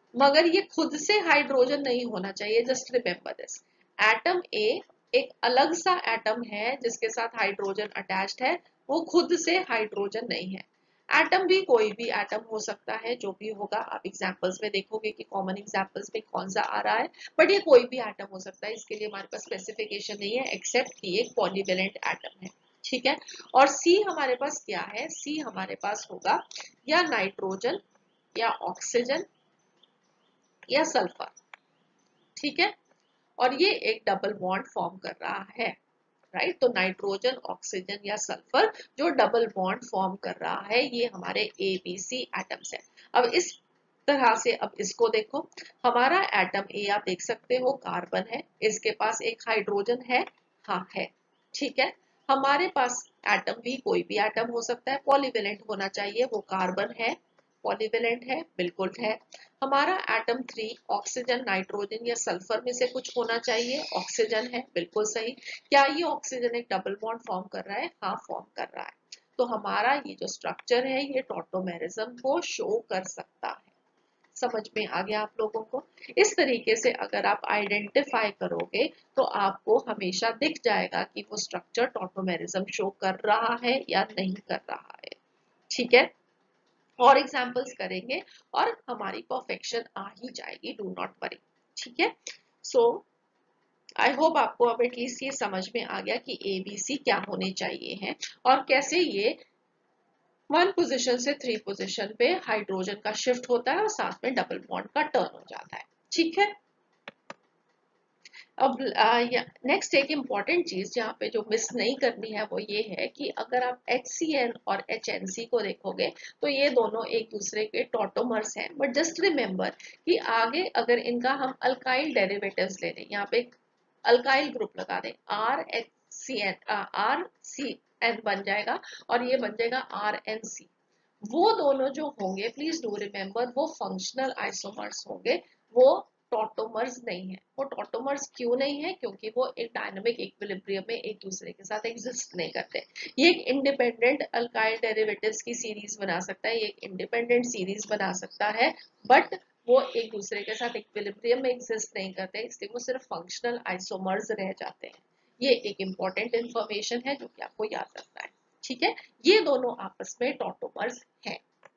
मगर ये खुद से हाइड्रोजन नहीं होना चाहिए, just remember this. Atom A एक अलग सा एटम है जिसके साथ हाइड्रोजन अटैच्ड है, वो खुद से हाइड्रोजन नहीं है। एटम भी कोई भी एटम हो सकता है, जो भी होगा आप एग्जांपल्स में देखोगे कि कॉमन एग्जांपल्स में कौन सा आ रहा है, बट ये कोई भी एटम हो सकता है, इसके लिए हमारे पास स्पेसिफिकेशन नहीं है एक्सेप्ट कि एक पॉलीवेलेंट एटम है, ठीक है। और सी हमारे पास क्या है, सी हमारे पास होगा या नाइट्रोजन या ऑक्सीजन या सल्फर, ठीक है। और ये एक डबल बॉन्ड फॉर्म कर रहा है, राइट। तो नाइट्रोजन, ऑक्सीजन या सल्फर जो डबल बॉन्ड फॉर्म कर रहा है, ये हमारे ए बी सी एटम्स है। अब इस तरह से अब इसको देखो, हमारा एटम ए आप देख सकते हो कार्बन है, इसके पास एक हाइड्रोजन है, हाँ है, ठीक है। हमारे पास एटम भी कोई भी एटम हो सकता है, पॉलीवेलेंट होना चाहिए, वो कार्बन है, पॉलीवेलेंट है, बिल्कुल है। हमारा एटम थ्री ऑक्सीजन, नाइट्रोजन या सल्फर में से कुछ होना चाहिए, ऑक्सीजन है, बिल्कुल सही। क्या ये ऑक्सीजन एक डबल बॉन्ड फॉर्म कर रहा है? हाँ, फॉर्म कर रहा है। तो हमारा ये जो स्ट्रक्चर है ये टॉटोमेरिज्म को शो कर सकता है। समझ में आ गया आप लोगों को? इस तरीके से अगर आप आइडेंटिफाई करोगे तो आपको हमेशा दिख जाएगा कि वो स्ट्रक्चर टॉटोमेरिज्म शो कर रहा है या नहीं कर रहा है, ठीक है। और एग्जाम्पल्स करेंगे और हमारी परफेक्शन आ ही जाएगी, डू नॉट वरी, ठीक है। सो आई होप आपको अब एटलीस्ट ये समझ में आ गया कि ए बी सी क्या होने चाहिए हैं और कैसे ये वन पोजीशन से थ्री पोजीशन पे हाइड्रोजन का शिफ्ट होता है और साथ में डबल बॉन्ड का टर्न हो जाता है, ठीक है। अब नेक्स्ट एक इम्पॉर्टेंट चीज जहाँ पे जो मिस नहीं करनी है वो ये है कि अगर आप एच सी एन और एच एन सी को देखोगे तो ये दोनों एक दूसरे के टॉटोमर्स हैं, बट जस्ट रिमेम्बर कि आगे अगर इनका हम अल्काइल डेरिवेटिव्स ले लें, यहाँ पे अल्काइल ग्रुप लगा दें, R H C N, R C N बन जाएगा और ये बन जाएगा आर एन सी। वो दोनों जो होंगे, प्लीज डू रिमेम्बर, वो फंक्शनल आइसोमर्स होंगे, वो टॉटोमर्स नहीं है। वो टॉटोमर्स क्यों नहीं है? क्योंकि वो एक डायनामिक इक्विलिब्रियम में एक दूसरे के साथ एग्जिस्ट नहीं करते। ये एक इंडिपेंडेंट अल्काइल डेरिवेटिव्स की सीरीज बना सकता है, ये एक इंडिपेंडेंट सीरीज बना सकता है, बट वो एक दूसरे के साथ इक्विलिब्रियम में एग्जिस्ट नहीं करते, इसलिए वो सिर्फ फंक्शनल आइसोमर्स रह जाते हैं। ये एक इंपॉर्टेंट इंफॉर्मेशन है जो कि आपको याद रखना है, ठीक है। ये दोनों आपस में टॉटोमर्स हैं।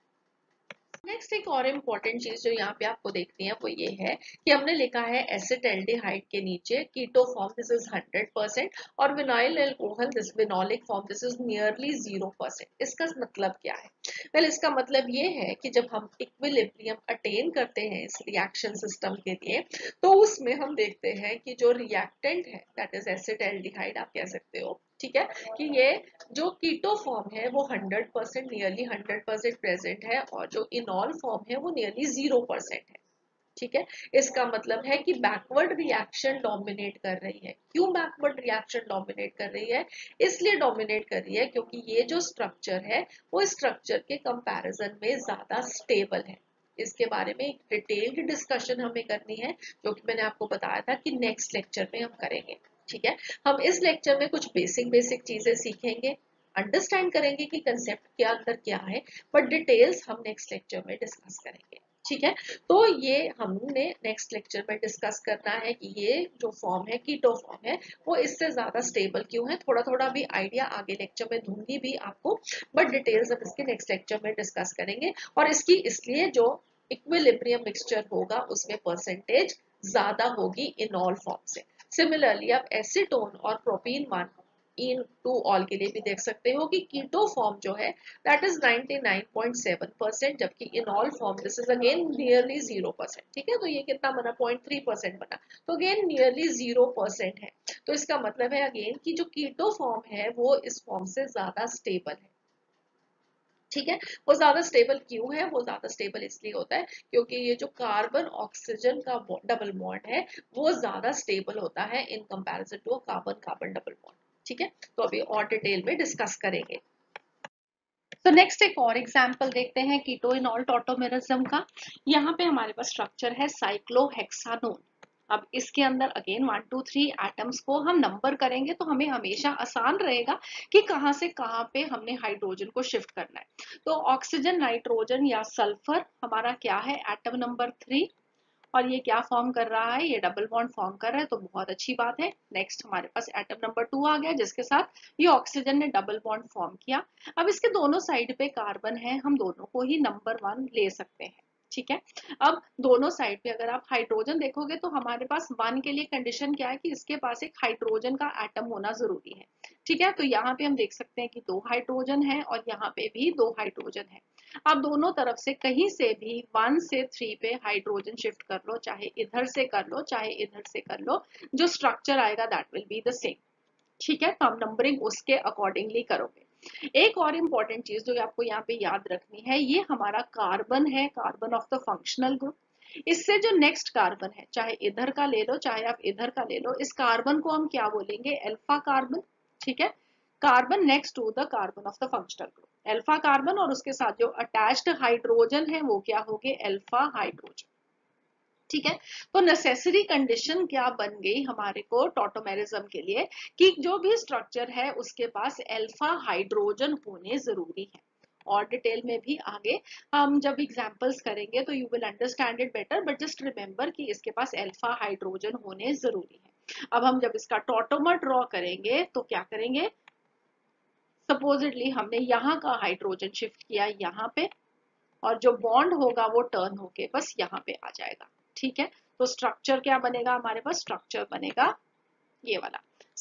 नेक्स्ट एक और इम्पॉर्टेंट चीज जो यहाँ पे आपको देखनी है वो ये है कि हमने लिखा है एसिटाल्डिहाइड के नीचे keto form, this is hundred percent, और vinyl alcohol, this enolic form, this is nearly zero percent. इसका मतलब क्या है? वेल well, इसका मतलब ये है कि जब हम इक्विलिब्रियम अटेन करते हैं इस रिएक्शन सिस्टम के लिए, तो उसमें हम देखते हैं कि जो रिएक्टेंट है दैट इज एसिटाल्डिहाइड आप कह सकते हो, ठीक है, कि ये जो कीटो फॉर्म है वो hundred percent, nearly hundred percent present है, और जो इनॉल फॉर्म है वो नियरली जीरो परसेंट है, ठीक है। इसका मतलब है कि बैकवर्ड रिएक्शन डोमिनेट कर रही है। क्यों बैकवर्ड रिएक्शन डोमिनेट कर रही है? इसलिए डोमिनेट कर रही है क्योंकि ये जो स्ट्रक्चर है वो स्ट्रक्चर के कंपैरिजन में ज्यादा स्टेबल है। इसके बारे में एक डिटेल्ड डिस्कशन हमें करनी है, जो कि मैंने आपको बताया था कि नेक्स्ट लेक्चर में हम करेंगे, ठीक है। हम इस लेक्चर में कुछ बेसिक बेसिक चीजें सीखेंगे, अंडरस्टैंड करेंगे कि कंसेप्ट क्या अंदर क्या है, बट डिटेल्स हम नेक्स्ट लेक्चर में डिस्कस करेंगे, ठीक है। तो ये हमने नेक्स्ट लेक्चर में डिस्कस करना है कि ये जो फॉर्म है कीटो फॉर्म है वो इससे ज्यादा स्टेबल क्यों है। थोड़ा थोड़ा भी आइडिया आगे लेक्चर में दूंगी भी आपको, बट डिटेल्स हम इसके नेक्स्ट लेक्चर में डिस्कस करेंगे। और इसकी इसलिए जो इक्विलिब्रियम मिक्सचर होगा उसमें परसेंटेज ज्यादा होगी इनॉल फॉर्म से। सिमिलरली आप एसीटोन और प्रोपीन मान इन टू ऑल के लिए भी देख सकते हो कि कीटो फॉर्म जो है that is ninety nine point seven percent, जबकि enol form this is again nearly zero percent, ठीक है। तो ये कितना बना? ज़ीरो पॉइंट थ्री परसेंट बना, तो अगेन नियरली जीरो परसेंट है। तो इसका मतलब है अगेन कि जो कीटो फॉर्म है वो इस फॉर्म से ज्यादा स्टेबल है, ठीक है। वो ज्यादा स्टेबल क्यों है? वो ज्यादा स्टेबल इसलिए होता है क्योंकि ये जो कार्बन ऑक्सीजन का डबल बॉन्ड है वो ज्यादा स्टेबल होता है in comparison to carbon carbon double bond, ठीक है। तो अभी और डिटेल में डिस्कस करेंगे। तो नेक्स्ट एक और एग्जांपल देखते हैं कीटोइनॉल टॉटोमेरिज्म का। यहाँ पे हमारे पास स्ट्रक्चर है साइक्लोहेक्सानोन। अब इसके अंदर again one two three atoms को हम नंबर करेंगे तो हमें हमेशा आसान रहेगा कि कहाँ से कहाँ पे हमने हाइड्रोजन को शिफ्ट करना है। तो ऑक्सीजन, नाइट्रोजन या सल्फर हमारा क्या है? एटम नंबर थ्री, और ये क्या फॉर्म कर रहा है, ये डबल बॉन्ड फॉर्म कर रहा है, तो बहुत अच्छी बात है। नेक्स्ट हमारे पास एटम नंबर टू आ गया जिसके साथ ये ऑक्सीजन ने डबल बॉन्ड फॉर्म किया। अब इसके दोनों साइड पे कार्बन है, हम दोनों को ही नंबर वन ले सकते हैं, ठीक है। अब दोनों साइड पे अगर आप हाइड्रोजन देखोगे तो हमारे पास वन के लिए कंडीशन क्या है कि इसके पास एक हाइड्रोजन का एटम होना जरूरी है, ठीक है। तो यहाँ पे हम देख सकते हैं कि दो हाइड्रोजन है और यहाँ पे भी दो हाइड्रोजन है। आप दोनों तरफ से कहीं से भी वन से थ्री पे हाइड्रोजन शिफ्ट कर लो, चाहे इधर से कर लो चाहे इधर से कर लो, जो स्ट्रक्चर आएगा that will be the same, ठीक है। तो आप नंबरिंग उसके अकॉर्डिंगली करोगे। एक और इम्पॉर्टेंट चीज जो आपको यहाँ पे याद रखनी है, ये हमारा कार्बन है, carbon of the functional group. इससे जो नेक्स्ट कार्बन है, चाहे इधर का ले लो चाहे आप इधर का ले लो, इस कार्बन को हम क्या बोलेंगे, अल्फा कार्बन, ठीक है। Carbon next to the carbon of the functional group, alpha carbon, और उसके साथ जो अटैच्ड हाइड्रोजन है वो क्या हो गए, अल्फा हाइड्रोजन, ठीक है। तो नेसेसरी कंडीशन क्या बन गई हमारे को टॉटोमेरिज्म के लिए कि जो भी स्ट्रक्चर है उसके पास अल्फा हाइड्रोजन होने जरूरी है। और डिटेल में भी आगे हम जब एग्जांपल्स करेंगे तो you will understand it better, but just remember कि इसके पास अल्फा हाइड्रोजन होने जरूरी है। अब हम जब इसका टॉटोमर ड्रॉ करेंगे तो क्या करेंगे, सपोजिटली हमने यहाँ का हाइड्रोजन शिफ्ट किया यहाँ पे, और जो बॉन्ड होगा वो टर्न होके बस यहाँ पे आ जाएगा, ठीक है। तो स्ट्रक्चर क्या बनेगा हमारे पास, स्ट्रक्चर बनेगा ये वाला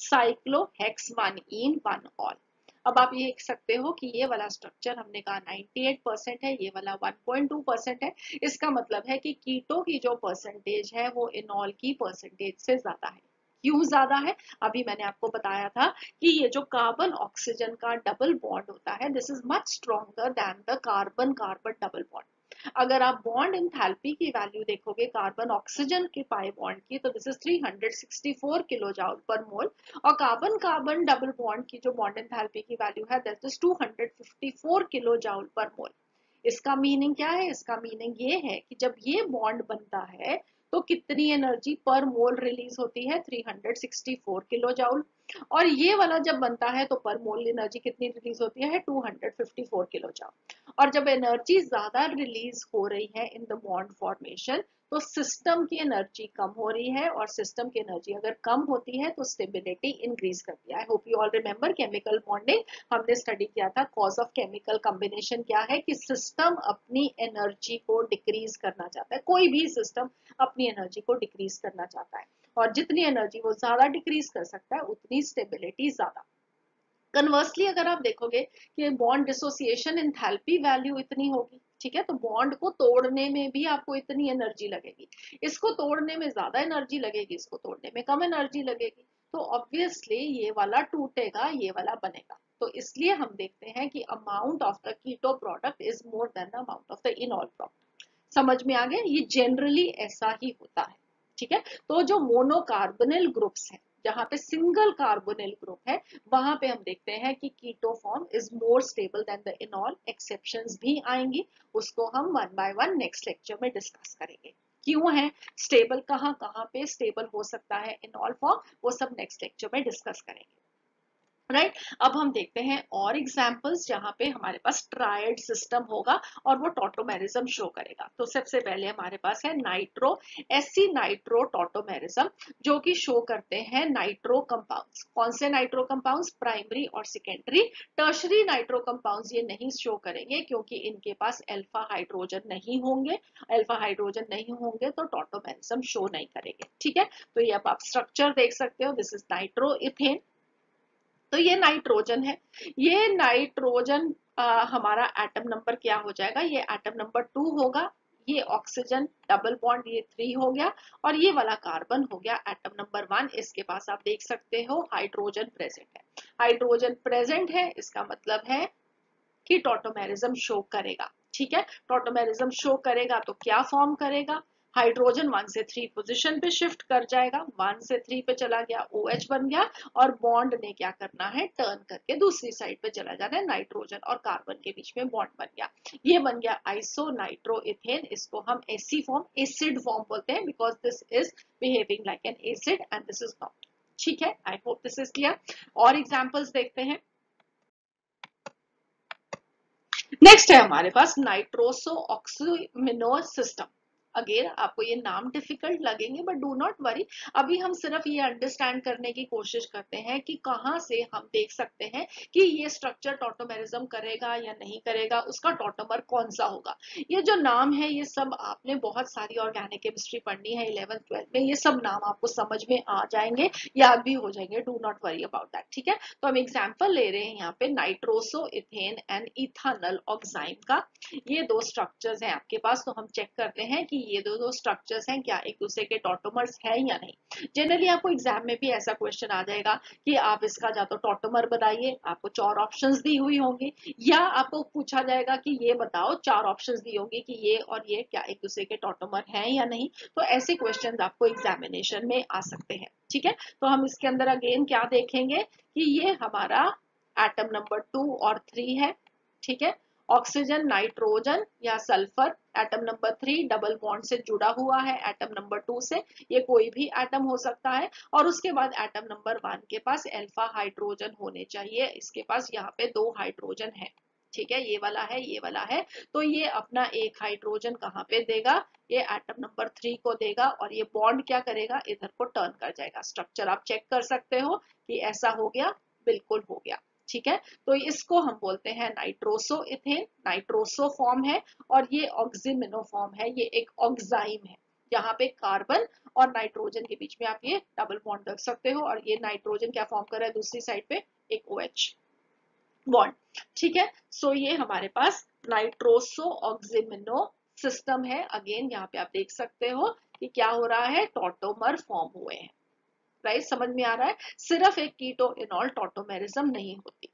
साइक्लोहेक्समाइन वन ऑल। अब आप ये देख सकते हो कि ये वाला स्ट्रक्चर हमने कहा अट्ठानवे परसेंट है, ये वाला वन पॉइंट टू परसेंट है। इसका मतलब है कि कीटो की जो परसेंटेज है वो इनॉल की परसेंटेज से ज्यादा है। क्यों ज्यादा है, अभी मैंने आपको बताया था कि ये जो कार्बन ऑक्सीजन का डबल बॉन्ड होता है, this is much stronger than the carbon carbon double bond. अगर आप बॉन्ड एंथैल्पी की वैल्यू देखोगे कार्बन ऑक्सीजन के पाई बॉन्ड की, तो this is three hundred sixty four kilo joule per mole, और कार्बन कार्बन डबल बॉन्ड की जो बॉन्ड एंथैल्पी की वैल्यू है that is two hundred fifty four kilo joule per mole. इसका meaning क्या है, इसका मीनिंग ये है कि जब ये बॉन्ड बनता है तो कितनी एनर्जी पर मोल रिलीज होती है, three hundred sixty four kilo joule, और ये वाला जब बनता है तो पर मोल एनर्जी कितनी रिलीज होती है, two hundred fifty four kilo joule. और जब एनर्जी ज्यादा रिलीज हो रही है इन द बॉन्ड फॉर्मेशन, तो सिस्टम की एनर्जी कम हो रही है, और सिस्टम की एनर्जी अगर कम होती है तो स्टेबिलिटी इंक्रीज करती है। I hope you all remember chemical bonding, हमने स्टडी किया था। कॉज ऑफ केमिकल कॉम्बिनेशन क्या है कि सिस्टम अपनी एनर्जी को डिक्रीज करना चाहता है, कोई भी सिस्टम अपनी एनर्जी को डिक्रीज करना चाहता है, और जितनी एनर्जी वो ज्यादा डिक्रीज कर सकता है उतनी स्टेबिलिटी ज्यादा। कन्वर्सली अगर आप देखोगे कि बॉन्ड डिसोसिएशन एंथैल्पी वैल्यू इतनी होगी, ठीक है, तो बॉन्ड को तोड़ने में भी आपको इतनी एनर्जी लगेगी, इसको तोड़ने में ज्यादा एनर्जी लगेगी, इसको तोड़ने में कम एनर्जी लगेगी, तो ऑब्वियसली ये वाला टूटेगा ये वाला बनेगा। तो इसलिए हम देखते हैं कि amount of the keto product is more than the amount of the enol product. समझ में आ गया, ये जनरली ऐसा ही होता है, ठीक है। तो जो मोनोकार्बोनिल ग्रुप्स हैं, जहां पे सिंगल कार्बोनिल ग्रुप है, वहां पे हम देखते हैं कि keto form is more stable than the enol. Exceptions भी आएंगी, उसको हम one by one next lecture में डिस्कस करेंगे। क्यों है स्टेबल, कहां कहां पे स्टेबल हो सकता है इनॉल फॉर्म, वो सब नेक्स्ट लेक्चर में डिस्कस करेंगे, राइट right? अब हम देखते हैं और एग्जांपल्स जहां पे हमारे पास ट्रायड सिस्टम होगा और वो टॉटोमेरिज्म शो करेगा। तो सबसे पहले हमारे पास है नाइट्रो एसी नाइट्रो टॉटोमेरिज्म, जो कि शो करते हैं नाइट्रो कंपाउंड्स। कौन से नाइट्रो कंपाउंड्स, प्राइमरी और सेकेंडरी। टर्शरी नाइट्रो कंपाउंड्स ये नहीं शो करेंगे क्योंकि इनके पास अल्फा हाइड्रोजन नहीं होंगे, अल्फा हाइड्रोजन नहीं होंगे तो टॉटोमेरिज्म शो नहीं करेंगे, ठीक है। तो ये अब आप स्ट्रक्चर देख सकते हो, दिस इज नाइट्रो इथेन। तो ये नाइट्रोजन है, ये नाइट्रोजन आ, हमारा एटम नंबर क्या हो जाएगा, ये एटम नंबर टू होगा, ये ऑक्सीजन डबल बॉन्ड ये थ्री हो गया, और ये वाला कार्बन हो गया एटम नंबर वन। इसके पास आप देख सकते हो हाइड्रोजन प्रेजेंट है, हाइड्रोजन प्रेजेंट है, इसका मतलब है कि टॉटोमेरिज्म शो करेगा, ठीक है। टॉटोमेरिज्म शो करेगा तो क्या फॉर्म करेगा, हाइड्रोजन वन से थ्री पोजीशन पे शिफ्ट कर जाएगा, वन से थ्री पे चला गया OH बन गया, और बॉन्ड ने क्या करना है, टर्न करके दूसरी साइड पे चला जाना है, नाइट्रोजन और कार्बन के बीच में बॉन्ड बन गया, ये बन गया आइसो नाइट्रो इथेन। इसको हम एसी फॉर्म, एसिड फॉर्म बोलते हैं, because this is behaving like an acid and this is not, ठीक है। I hope this is clear. और एग्जाम्पल्स देखते हैं। नेक्स्ट है हमारे पास नाइट्रोसो ऑक्सीमिनो सिस्टम। अगेन आपको ये नाम डिफिकल्ट लगेंगे बट डू नॉट वरी, अभी हम सिर्फ ये अंडरस्टैंड करने की कोशिश करते हैं कि कहाँ से हम देख सकते हैं कि ये स्ट्रक्चर टॉटोमेरिज्म करेगा या नहीं करेगा, उसका टॉटोमर कौन सा होगा। ये जो नाम है ये सब आपने बहुत सारी ऑर्गेनिक केमिस्ट्री पढ़नी है इलेवेंथ ट्वेल्थ में, ये सब नाम आपको समझ में आ जाएंगे, याद भी हो जाएंगे, do not worry about that. ठीक है, तो हम एग्जाम्पल ले रहे हैं यहाँ पे nitroso ethane and ethanal oxime का। ये दो स्ट्रक्चर्स हैं आपके पास, तो हम चेक करते हैं कि ये दो दो स्ट्रक्चर्स हैं क्या एक दूसरे के टॉटोमर्स हैं या नहीं। जनरली आपको एग्जाम में भी ऐसा क्वेश्चन आ जाएगा कि आप इसका या तो टॉटोमर बताइए, आपको चार ऑप्शंस दी हुई होंगी, या आपको पूछा जाएगा कि ये बताओ, चार ऑप्शंस दी होंगी कि ये और ये क्या एक दूसरे के टॉटोमर हैं या नहीं। तो ऐसे क्वेश्चन आपको एग्जामिनेशन में आ सकते हैं। ठीक है, तो हम इसके अंदर अगेन क्या देखेंगे कि ये हमारा एटम नंबर टू और थ्री है। ठीक है, ऑक्सीजन, नाइट्रोजन या sulphur atom number three double bond से जुड़ा हुआ है एटम नंबर टू से, ये कोई भी एटम हो सकता है। और उसके बाद एटम नंबर वन के पास अल्फा हाइड्रोजन होने चाहिए, इसके पास यहाँ पे दो हाइड्रोजन है। ठीक है, ये वाला है, ये वाला है, तो ये अपना एक हाइड्रोजन कहाँ पे देगा, ये एटम नंबर थ्री को देगा, और ये बॉन्ड क्या करेगा, इधर को टर्न कर जाएगा। स्ट्रक्चर आप चेक कर सकते हो कि ऐसा हो गया, बिल्कुल हो गया। ठीक है, तो इसको हम बोलते हैं नाइट्रोसो इथेन, नाइट्रोसो फॉर्म है, और ये ऑक्सीमिनो फॉर्म है, ये एक ऑक्साइम है। यहाँ पे कार्बन और नाइट्रोजन के बीच में आप ये डबल बॉन्ड रख सकते हो, और ये नाइट्रोजन क्या फॉर्म कर रहा है दूसरी साइड पे, एक OH बॉन्ड। ठीक है, सो ये हमारे पास नाइट्रोसो ऑक्सीमिनो सिस्टम है। अगेन यहाँ पे आप देख सकते हो कि क्या हो रहा है, टॉटोमर फॉर्म हुए हैं। राइट, समझ में आ रहा है, सिर्फ एक कीटो इनॉल टॉटोमेरिज्म नहीं होती।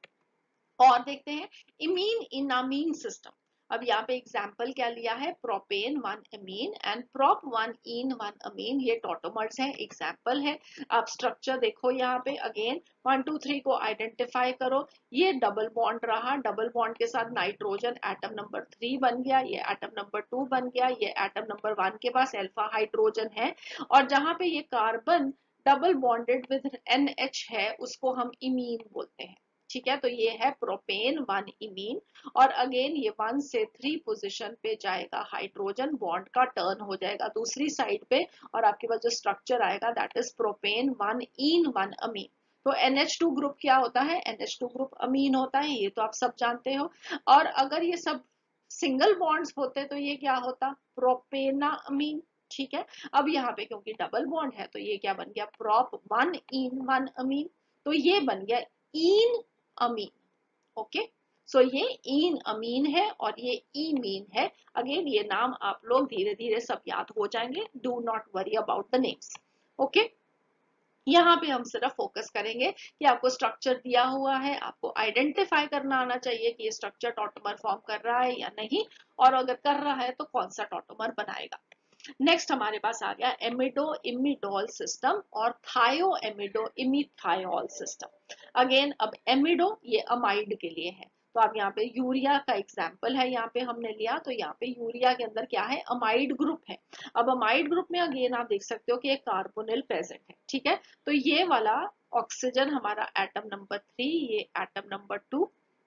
और देखते हैं इमीन इनामीन सिस्टम। अब यहाँ पे एग्जाम्पल क्या लिया है, propane one amine and prop one ene one amine, ये टॉटोमर्स हैं, एग्जाम्पल है। आप स्ट्रक्चर देखो यहाँ पे, अगेन वन टू थ्री को आइडेंटिफाई करो, ये डबल बॉन्ड रहा, डबल बॉन्ड के साथ नाइट्रोजन एटम नंबर थ्री बन गया, ये एटम नंबर टू बन गया, ये एटम नंबर वन के पास अल्फा हाइड्रोजन है, और जहां पे ये carbon double bonded with N H है उसको हम इमीन बोलते हैं। ठीक है, तो ये है प्रोपेन वन इमीन, और अगेन ये वन से थ्री पोजीशन पे जाएगा, हाइड्रोजन बॉन्ड का टर्न हो जाएगा दूसरी साइड पे, और आपके पास जो स्ट्रक्चर आएगा that is propane one ene one amine. तो एन एच टू ग्रुप क्या होता है, N H two group amine होता है, ये तो आप सब जानते हो। और अगर ये सब सिंगल बॉन्ड्स होते तो ये क्या होता, प्रोपेना अमीन। ठीक है, अब यहाँ पे क्योंकि डबल बॉन्ड है तो ये क्या बन गया, prop one ene one amine, तो ये बन गया इन अमीन। ओके, सो ये इन अमीन है और ये इमीन है। अगेन ये नाम आप लोग धीरे धीरे सब याद हो जाएंगे, do not worry about the names. Okay, यहाँ पे हम सिर्फ फोकस करेंगे कि आपको स्ट्रक्चर दिया हुआ है, आपको आइडेंटिफाई करना आना चाहिए कि ये स्ट्रक्चर टॉटोमर फॉर्म कर रहा है या नहीं, और अगर कर रहा है तो कौन सा टॉटोमर बनाएगा। नेक्स्ट हमारे पास आ गया एमिडो इमिडोल सिस्टम और थायो एमिडो इमिथायोल सिस्टम। अगेन अब एमिडो ये अमाइड के लिए है, तो आप यहाँ पे यूरिया का एग्जाम्पल है, यहाँ पे हमने लिया, तो यहाँ पे यूरिया के अंदर क्या है, अमाइड ग्रुप है। अब अमाइड ग्रुप में अगेन आप देख सकते हो कि एक कार्बोनिल प्रेजेंट है। ठीक है, तो ये वाला ऑक्सीजन हमारा एटम नंबर थ्री, ये एटम नंबर टू,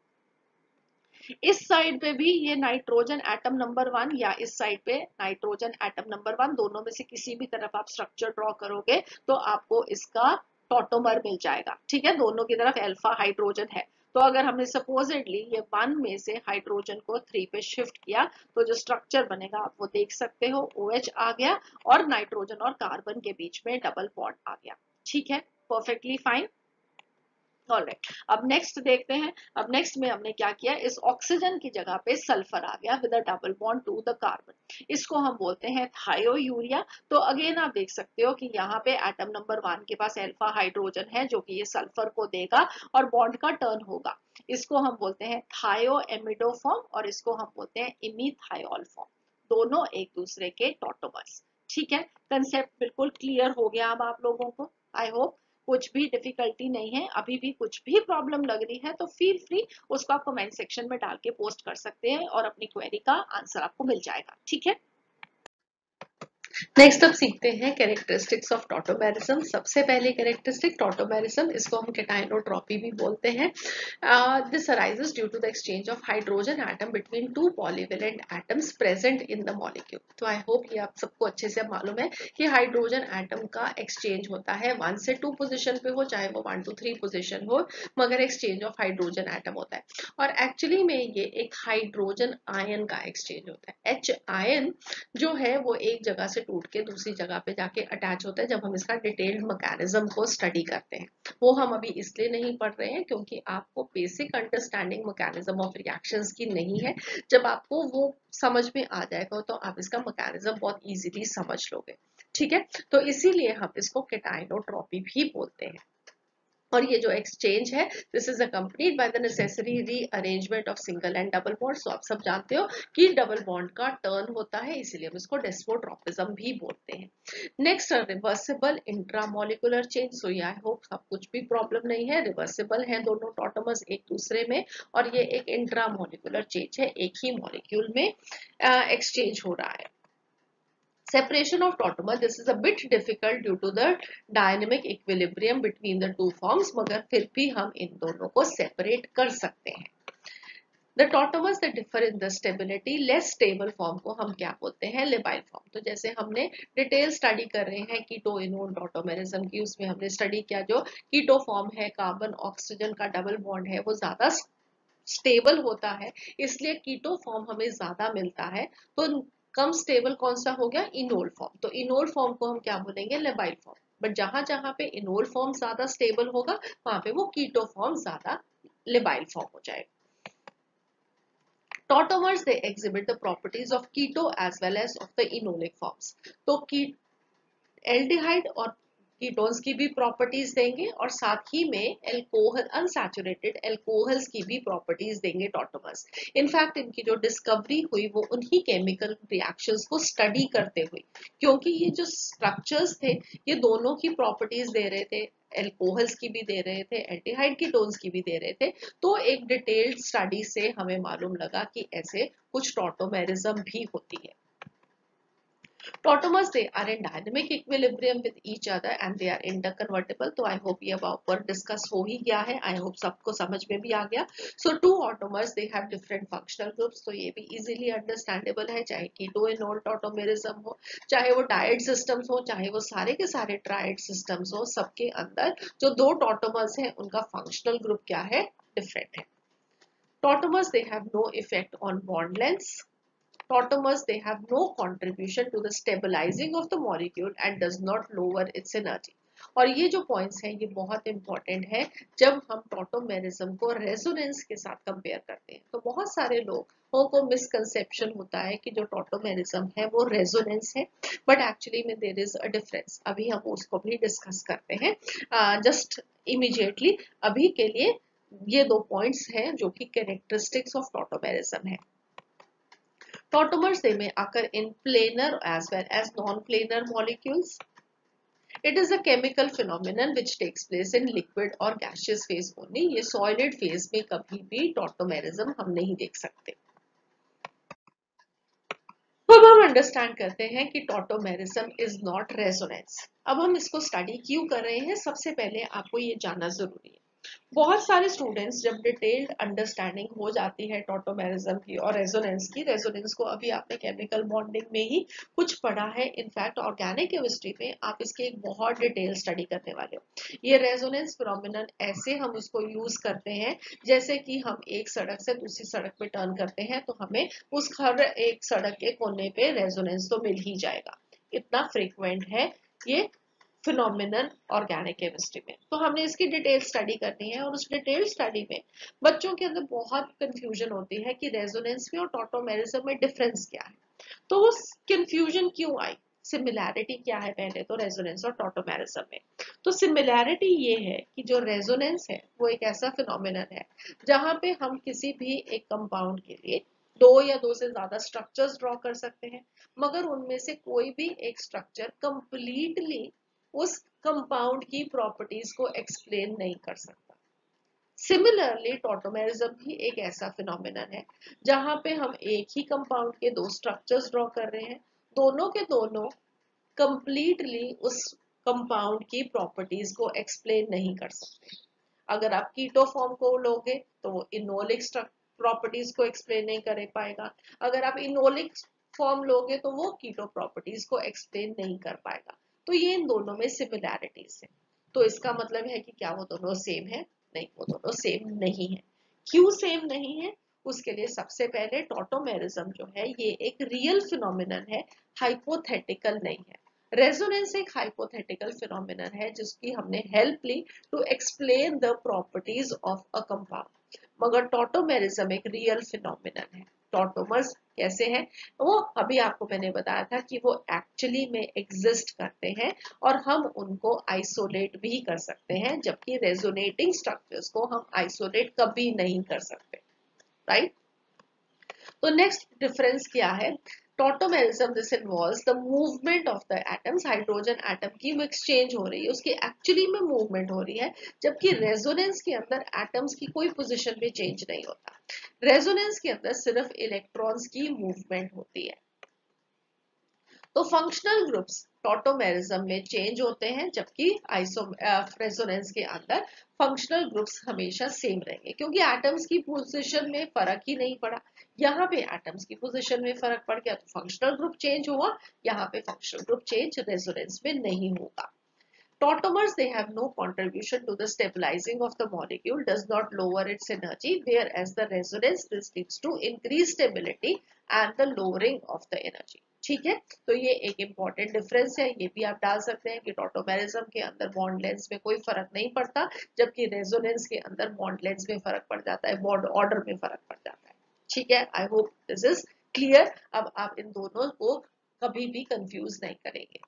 इस साइड पे भी ये नाइट्रोजन एटम नंबर वन, या इस साइड पे नाइट्रोजन एटम नंबर वन, दोनों में से किसी भी तरफ आप स्ट्रक्चर ड्रॉ करोगे तो आपको इसका टॉटोमर मिल जाएगा। ठीक है, दोनों की तरफ अल्फा हाइड्रोजन है, तो अगर हमने सपोजिटली ये वन में से हाइड्रोजन को थ्री पे शिफ्ट किया तो जो स्ट्रक्चर बनेगा आप वो देख सकते हो, OH आ गया और नाइट्रोजन और कार्बन के बीच में डबल बॉन्ड आ गया। ठीक है, परफेक्टली फाइन। ऑलराइट, अब नेक्स्ट देखते हैं। अब नेक्स्ट में हमने क्या किया, इस ऑक्सीजन की जगह पे सल्फर आ गया with a double bond to the carbon, इसको हम बोलते हैं थायो यूरिया। तो अगेन आप देख सकते हो कि यहाँ पे एटम नंबर वन के पास अल्फा हाइड्रोजन है जो कि ये सल्फर को देगा और बॉन्ड का टर्न होगा, इसको हम बोलते हैं थायो एमिडो फॉर्म, और इसको हम बोलते हैं इमीथायोल फॉर्म, दोनों एक दूसरे के टॉटोमर्स। ठीक है, कंसेप्ट बिल्कुल क्लियर हो गया अब आप लोगों को, आई होप कुछ भी डिफिकल्टी नहीं है। अभी भी कुछ भी प्रॉब्लम लग रही है तो फील फ्री उसको आप कमेंट सेक्शन में डाल के पोस्ट कर सकते हैं और अपनी क्वेरी का आंसर आपको मिल जाएगा। ठीक है, नेक्स्ट अब सीखते हैं कैरेक्टरिस्टिक्स ऑफ टॉटोमेरिज्म। सबसे पहले कैरेक्टरिस्टिक टॉटोमेरिज्म, इसको हम केटाइनोट्रॉपी भी बोलते हैं। This arises due to the exchange of hydrogen atom between two polyvalent atoms present in the molecule. तो आई होप ये आप सबको अच्छे से मालूम है कि हाइड्रोजन एटम का एक्सचेंज होता है वन से टू पोजिशन पे हो, चाहे वो वन टू थ्री पोजिशन हो, मगर एक्सचेंज ऑफ हाइड्रोजन एटम होता है। और एक्चुअली में ये एक हाइड्रोजन आयन का एक्सचेंज होता है। एच आयन जो है वो एक जगह से टूट के दूसरी जगह पे जाके अटैच होता है। जब हम इसका डिटेल्ड मैकेनिज्म को स्टडी करते हैं, वो हम अभी इसलिए नहीं पढ़ रहे हैं क्योंकि आपको basic understanding mechanism of reactions की नहीं है। जब आपको वो समझ में आ जाएगा तो आप इसका मैकेनिज्म बहुत इजीली समझ लोगे। ठीक है, तो इसीलिए हम इसको केटाइनोट्रॉपी भी बोलते हैं। और ये जो एक्सचेंज है, this is accompanied by the necessary rearrangement of single and double bond. So आप सब जानते हो कि डबल बॉन्ड का टर्न होता है, इसीलिए हम इसको डेस्मोट्रॉपिज्म भी बोलते हैं। Next, reversible intramolecular change. So I hope सब कुछ भी प्रॉब्लम नहीं है, रिवर्सिबल है दोनों टॉटोमर्स एक दूसरे में, और ये एक इंट्रामोलिकुलर चेंज है, एक ही मॉलिक्यूल में एक्सचेंज uh, हो रहा है। Separation of tautomer, this is a bit difficult due to the dynamic equilibrium between the two forms, मगर फिर भी हम इन दोनों को separate कर सकते हैं। The tautomers that differ in the stability, less stable form को हम क्या बोलते हैं, labile form। तो जैसे हमने डिटेल स्टडी कर रहे हैं कीटो इनोन टॉटोमेरिज्म की, उसमें हमने स्टडी किया जो कीटो फॉर्म है, कार्बन ऑक्सीजन का डबल बॉन्ड है, वो ज्यादा स्टेबल होता है, इसलिए कीटो फॉर्म हमें ज्यादा मिलता है। तो कम स्टेबल कौन सा हो गया, इनोल फॉर्म। तो इनोल फॉर्म को हम क्या बोलेंगे, लेबाइल फॉर्म। बट जहां जहां पे इनोल फॉर्म ज्यादा स्टेबल होगा, वहां पे वो कीटो फॉर्म ज्यादा लेबाइल फॉर्म हो जाएगा। Tautomers, they exhibit the properties of keto as well as of the enolic forms. तो की एल्डिहाइड और कीटोन्स की भी प्रॉपर्टीज देंगे, और साथ ही में एल्कोहल, अनसैचुरेटेड एल्कोहल्स की भी प्रॉपर्टीज देंगे टॉटोमर्स। इनफैक्ट इनकी जो डिस्कवरी हुई वो उन्हीं केमिकल रिएक्शंस को स्टडी करते हुए, क्योंकि ये जो स्ट्रक्चर्स थे ये दोनों की प्रॉपर्टीज दे रहे थे, एल्कोहल्स की भी दे रहे थे, एल्डिहाइड कीटोन्स की भी दे रहे थे। तो एक डिटेल्ड स्टडी से हमें मालूम लगा कि ऐसे कुछ टॉटोमेरिज्म भी होती है। Tautomers, they are in dynamic equilibrium with each other and they are interconvertible. तो I hope ये अब ऊपर डिस्कस हो ही गया है, I hope सबको समझ में भी आ गया। So two automers, they have different functional groups, तो ये भी easily understandable है, चाहे कीटो इनोल टॉटोमेरिज्म हो, चाहे वो डायड सिस्टम्स हो, चाहे वो सारे के सारे ट्राइड सिस्टम्स हो, सबके अंदर जो दो टॉटोमर्स हैं उनका फंक्शनल ग्रुप क्या है, डिफरेंट है। Tautomers, they have no effect on bond lengths. Tautomers, they have no contribution to the stabilizing of the molecule and does not lower its energy. और ये जो पॉइंट्स हैं ये बहुत इंपॉर्टेंट है जब हम टॉटोमेरिज्म को रेजोनेंस के साथ कंपेयर करते हैं। तो बहुत सारे लोगों को मिसकंसेप्शन होता है कि जो टॉटोमेरिज्म है वो रेजोनेंस है, बट एक्चुअली में देयर इज अ डिफरेंस। अभी हम उसको भी डिस्कस करते हैं जस्ट इमीडिएटली। अभी के लिए ये दो पॉइंट्स हैं जो कि कैरेक्टरिस्टिक्स ऑफ टॉटोमेरिज्म है। Tautomers, they may occur in planar as well as non-planar molecules. It is a chemical phenomenon which takes place in liquid or gaseous phase only. ये solid phase में कभी भी tautomerism हम नहीं देख सकते। अब हम अंडरस्टैंड करते हैं कि टॉटोमेरिज्म इज नॉट रेजोनेंस। अब हम इसको स्टडी क्यों कर रहे हैं, सबसे पहले आपको ये जानना जरूरी है। बहुत सारे स्टूडेंट्स जब डिटेल्ड अंडरस्टैंडिंग हो जाती है टॉटोमेरिज्म की और रेजोनेंस की, रेजोनेंस को अभी आपने केमिकल बॉन्डिंग में ही कुछ पढ़ा है, इनफैक्ट ऑर्गेनिक केमिस्ट्री में आप इसकी एक बहुत डिटेल स्टडी करने वाले हो। ये रेजोनेंस फिनोमिनन ऐसे हम उसको यूज करते हैं जैसे कि हम एक सड़क से दूसरी सड़क पे टर्न करते हैं तो हमें उस हर एक सड़क के कोने पे रेजोनेंस तो मिल ही जाएगा, इतना फ्रीक्वेंट है ये फिनोमिनन ऑर्गेनिक केमिस्ट्री में। तो हमने इसकी डिटेल स्टडी करनी है, और उस डिटेल स्टडी में बच्चों के अंदर बहुत कंफ्यूजन होती है कि रेजोनेंस में और टॉटोमेरिज्म में डिफरेंस क्या है। तो वो कंफ्यूजन क्यों आई, सिमिलैरिटी क्या है पहले तो रेजोनेंस और टॉटोमेरिज्म में। तो सिमिलैरिटी ये है कि जो रेजोनेंस है वो एक ऐसा फिनोमिनन है जहां पे हम किसी भी एक कंपाउंड के लिए दो या दो से ज्यादा स्ट्रक्चर्स ड्रॉ कर सकते हैं, मगर उनमें से कोई भी एक स्ट्रक्चर कंप्लीटली उस कंपाउंड की प्रॉपर्टीज को एक्सप्लेन नहीं कर सकता। सिमिलरली टॉटोमेरिज्म भी एक ऐसा फिनोमिनन है जहां पे हम एक ही कंपाउंड के दो स्ट्रक्चर्स ड्रॉ कर रहे हैं, दोनों के दोनों कंप्लीटली उस कंपाउंड की प्रॉपर्टीज को एक्सप्लेन नहीं कर सकते। अगर आप कीटो फॉर्म को लोगे तो वो इनोलिक प्रॉपर्टीज को एक्सप्लेन नहीं कर पाएगा। अगर आप इनोलिक फॉर्म लोगे तो वो कीटो प्रॉपर्टीज को एक्सप्लेन नहीं कर पाएगा। तो ये इन दोनों में सिमिलैरिटीज है। तो इसका मतलब है कि क्या वो दोनों सेम है? नहीं, वो दोनों सेम नहीं है। क्यों सेम नहीं है? उसके लिए सबसे पहले टॉटोमेरिज्म जो है ये एक रियल फिनोमिनन है, हाइपोथेटिकल नहीं है। रेजोनेंस एक हाइपोथेटिकल फिनोमिनन है जिसकी हमने हेल्प ली to explain the properties of a compound, मगर टॉटोमेरिज्म एक रियल फिनोमिनन है। टॉटोमर्स कैसे हैं? वो अभी आपको मैंने बताया था कि वो एक्चुअली में एग्जिस्ट करते हैं और हम उनको आइसोलेट भी कर सकते हैं, जबकि रेजोनेटिंग स्ट्रक्चर्स को हम आइसोलेट कभी नहीं कर सकते, राइट? तो नेक्स्ट डिफरेंस क्या है? Tautomerism this involves the movement of the atoms. Hydrogen atom की वो एक्सचेंज हो रही है, उसकी एक्चुअली में मूवमेंट हो रही है, जबकि रेजोनेंस के अंदर एटम्स की कोई पोजीशन में चेंज नहीं होता। रेजोनेंस के अंदर सिर्फ इलेक्ट्रॉन्स की मूवमेंट होती है। तो फंक्शनल ग्रुप्स टॉटोमेरिज्म में चेंज होते हैं, जबकि आइसो रेजोनेंस के अंदर फंक्शनल ग्रुप्स हमेशा सेम रहेंगे, क्योंकि एटम्स की पोजीशन में फर्क ही नहीं पड़ा। यहाँ पे एटम्स की पोजीशन में फर्क पड़ गया तो फंक्शनल ग्रुप चेंज हुआ, यहाँ पे फंक्शनल ग्रुप चेंज रेजोनेंस में नहीं होगा। Tautomers, they have no contribution to the stabilizing of the molecule, does not lower its energy, whereas the resonance this leads to increased stability and the lowering of the energy. ठीक है, तो ये एक important difference है। ये भी आप डाल सकते हैं कि टॉटोमेरिज्म के अंदर बॉन्ड लेंथ में कोई फर्क नहीं पड़ता, जबकि रेजोनेंस के अंदर बॉन्ड लेंथ में फर्क पड़ जाता है, बॉन्ड ऑर्डर में फर्क पड़ जाता है। ठीक है, I hope this is clear. अब आप इन दोनों को कभी भी कंफ्यूज नहीं करेंगे।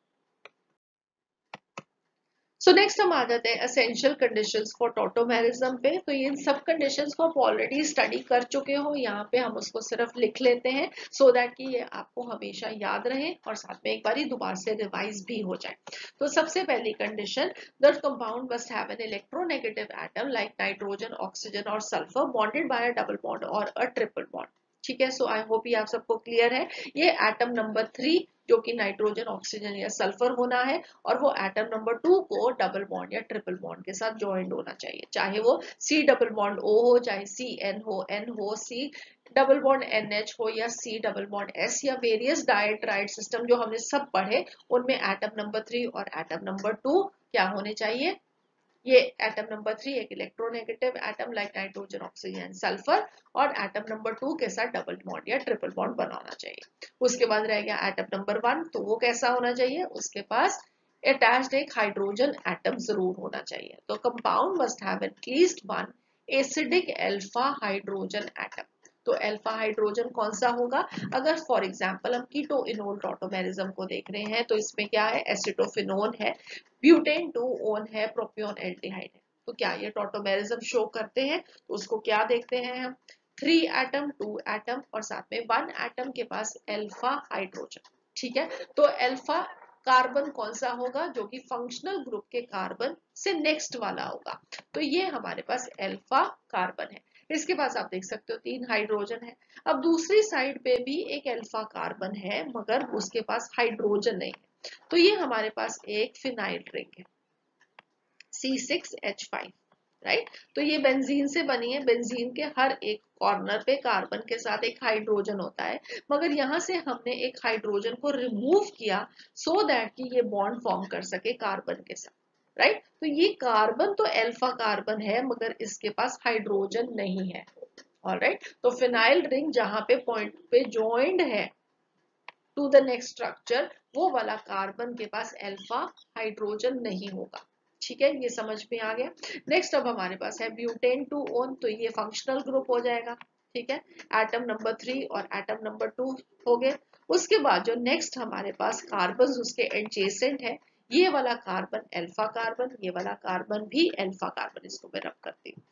सो so नेक्स्ट हम आ जाते हैं एसेंशियल कंडीशंस फॉर टॉटोमेरिज्म पे। तो इन सब कंडीशंस को आप ऑलरेडी स्टडी कर चुके हो, यहाँ पे हम उसको सिर्फ लिख लेते हैं सो so दैट कि ये आपको हमेशा याद रहे और साथ में एक बार दोबारा से रिवाइज भी हो जाए। तो सबसे पहली condition, the compound must have an electronegative atom like nitrogen, oxygen और sulphur bonded by a double bond और अ ट्रिपल बॉन्ड। ठीक है, सो आई होप ये आप सबको क्लियर है। ये एटम नंबर थ्री जो कि नाइट्रोजन, ऑक्सीजन या सल्फर होना है, और वो एटम नंबर टू को डबल बॉन्ड या ट्रिपल बॉन्ड के साथ ज्वाइंट होना चाहिए, चाहे वो सी डबल बॉन्ड ओ हो, चाहे सी एन हो, एन हो, C double bond N H हो, या सी डबल बॉन्ड एस, या वेरियस डायट्राइड सिस्टम जो हमने सब पढ़े उनमें एटम नंबर थ्री और एटम नंबर टू क्या होने चाहिए? ये एटम नंबर थ्री एक electronegative atom like nitrogen, oxygen, sulphur, और एटम नंबर टू के साथ डबल बॉन्ड या ट्रिपल बॉन्ड बनाना चाहिए। उसके बाद रह गया एटम नंबर वन, तो वो कैसा होना चाहिए? उसके पास अटैच्ड एक हाइड्रोजन एटम जरूर होना चाहिए। तो compound must have at least one acidic alpha hydrogen atom. तो अल्फा हाइड्रोजन कौन सा होगा? अगर फॉर एग्जांपल हम कीटो इनोल टॉटोमेरिज्म को देख रहे हैं तो इसमें क्या है? एसिटोफिनोन है, ब्यूटेन टू ओन है, प्रोपियोन एल्डिहाइड है। तो क्या ये टॉटोमेरिज्म शो करते हैं? तो उसको क्या देखते हैं हम? थ्री एटम, टू एटम और साथ में वन एटम के पास अल्फा हाइड्रोजन। ठीक है, तो अल्फा कार्बन कौन सा होगा? जो कि फंक्शनल ग्रुप के कार्बन से नेक्स्ट वाला होगा। तो ये हमारे पास अल्फा कार्बन है। इसके पास आप देख सकते हो तीन हाइड्रोजन है। अब दूसरी साइड पे भी एक अल्फा कार्बन है, मगर उसके पास हाइड्रोजन नहीं है। तो ये हमारे पास एक फिनाइल रिंग है C six H five, right? तो ये बेंजीन से बनी है। बेंजीन के हर एक कॉर्नर पे कार्बन के साथ एक हाइड्रोजन होता है, मगर यहाँ से हमने एक हाइड्रोजन को रिमूव किया सो दैट कि ये बॉन्ड फॉर्म कर सके कार्बन के साथ, राइट? तो ये कार्बन तो अल्फा कार्बन है, मगर इसके पास हाइड्रोजन नहीं है। ऑलराइट, तो फिनाइल रिंग जहां पे पॉइंट पे ज्वाइंट है टू द नेक्स्ट स्ट्रक्चर, वो वाला कार्बन के पास अल्फा हाइड्रोजन नहीं होगा। ठीक है, ये समझ में आ गया। नेक्स्ट अब हमारे पास है ब्यूटेन टू ओन, तो ये फंक्शनल ग्रुप हो जाएगा। ठीक है, एटम नंबर थ्री और एटम नंबर टू हो गए। उसके बाद जो नेक्स्ट हमारे पास कार्बन उसके एडजेसेंट है, ये वाला कार्बन अल्फा कार्बन, ये वाला कार्बन भी अल्फा कार्बन। इसको मैं रब करती हूँ,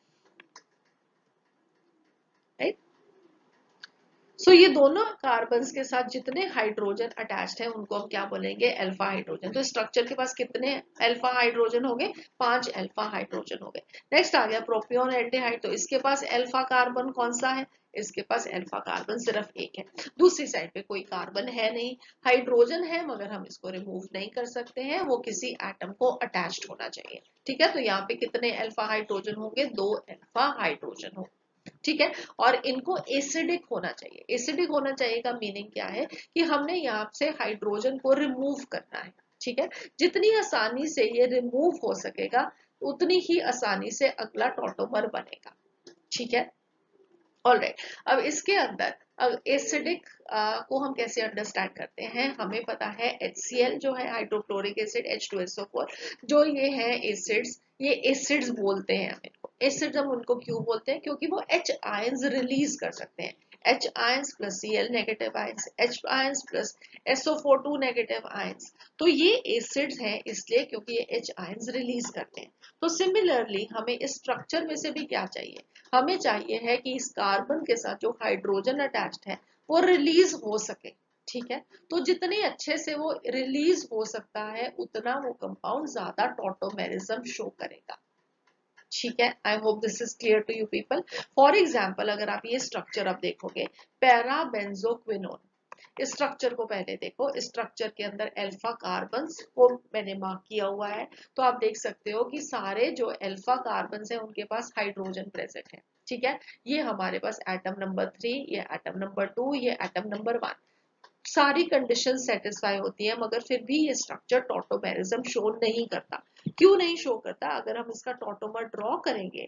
राइट? सो so, ये दोनों कार्बन्स के साथ जितने हाइड्रोजन अटैच्ड है उनको हम क्या बोलेंगे? Alpha hydrogen. तो स्ट्रक्चर के पास कितने अल्फा हाइड्रोजन हो गए? पांच अल्फा हाइड्रोजन हो गए। नेक्स्ट आ गया प्रोपियोन एल्डिहाइड, तो इसके पास अल्फा कार्बन कौन सा है? इसके पास अल्फा कार्बन सिर्फ एक है, दूसरी साइड पे कोई कार्बन है नहीं, हाइड्रोजन है मगर हम इसको रिमूव नहीं कर सकते हैं, वो किसी एटम को अटैच्ड होना चाहिए। ठीक है, तो यहाँ पे कितने अल्फा हाइड्रोजन होंगे, दो अल्फा हाइड्रोजन हो। ठीक है, और इनको एसिडिक होना चाहिए। एसिडिक होना चाहिए का मीनिंग क्या है कि हमने यहाँ से हाइड्रोजन को रिमूव करना है। ठीक है, जितनी आसानी से ये रिमूव हो सकेगा उतनी ही आसानी से अगला टॉटोमर बनेगा। ठीक है, ऑलराइट। अब इसके अंदर अब एसिडिक को हम कैसे अंडरस्टैंड करते हैं, हमें पता है HCl जो है hydrochloric acid, H two S O four, जो ये है एसिड्स, ये एसिड्स बोलते हैं हम इनको। एसिड्स हम उनको क्यों बोलते हैं, क्योंकि वो H आयंस रिलीज कर सकते हैं। H ions plus Cl negative ions, H ions plus S O four two negative ions, तो ये एसिड्स हैं इसलिए क्योंकि ये H आयंस रिलीज करते हैं। तो सिमिलरली हमें इस स्ट्रक्चर में से भी क्या चाहिए, हमें चाहिए है कि इस कार्बन के साथ जो हाइड्रोजन अटैच्ड है वो रिलीज हो सके। ठीक है, तो जितने अच्छे से वो रिलीज हो सकता है उतना वो कंपाउंड ज्यादा टॉटोमेरिज्म शो करेगा। ठीक है, I hope this is clear to you people. For example अगर आप ये स्ट्रक्चर अब देखोगे, पैराबेंजोक्विनोन, इस स्ट्रक्चर को पहले देखो। इस स्ट्रक्चर के अंदर अल्फा कार्बन्स को मैंने मार्क किया हुआ है, तो आप देख सकते हो कि सारे जो अल्फा कार्बन्स हैं उनके पास हाइड्रोजन प्रेजेंट है। ठीक है, ये हमारे पास एटम नंबर थ्री, ये एटम नंबर टू, ये एटम नंबर वन, सारी कंडीशन सेटिस्फाई होती है, मगर फिर भी ये स्ट्रक्चर टॉटोमेरिज्म शो नहीं करता। क्यों नहीं शो करता, अगर हम इसका टॉटोमर ड्रॉ करेंगे,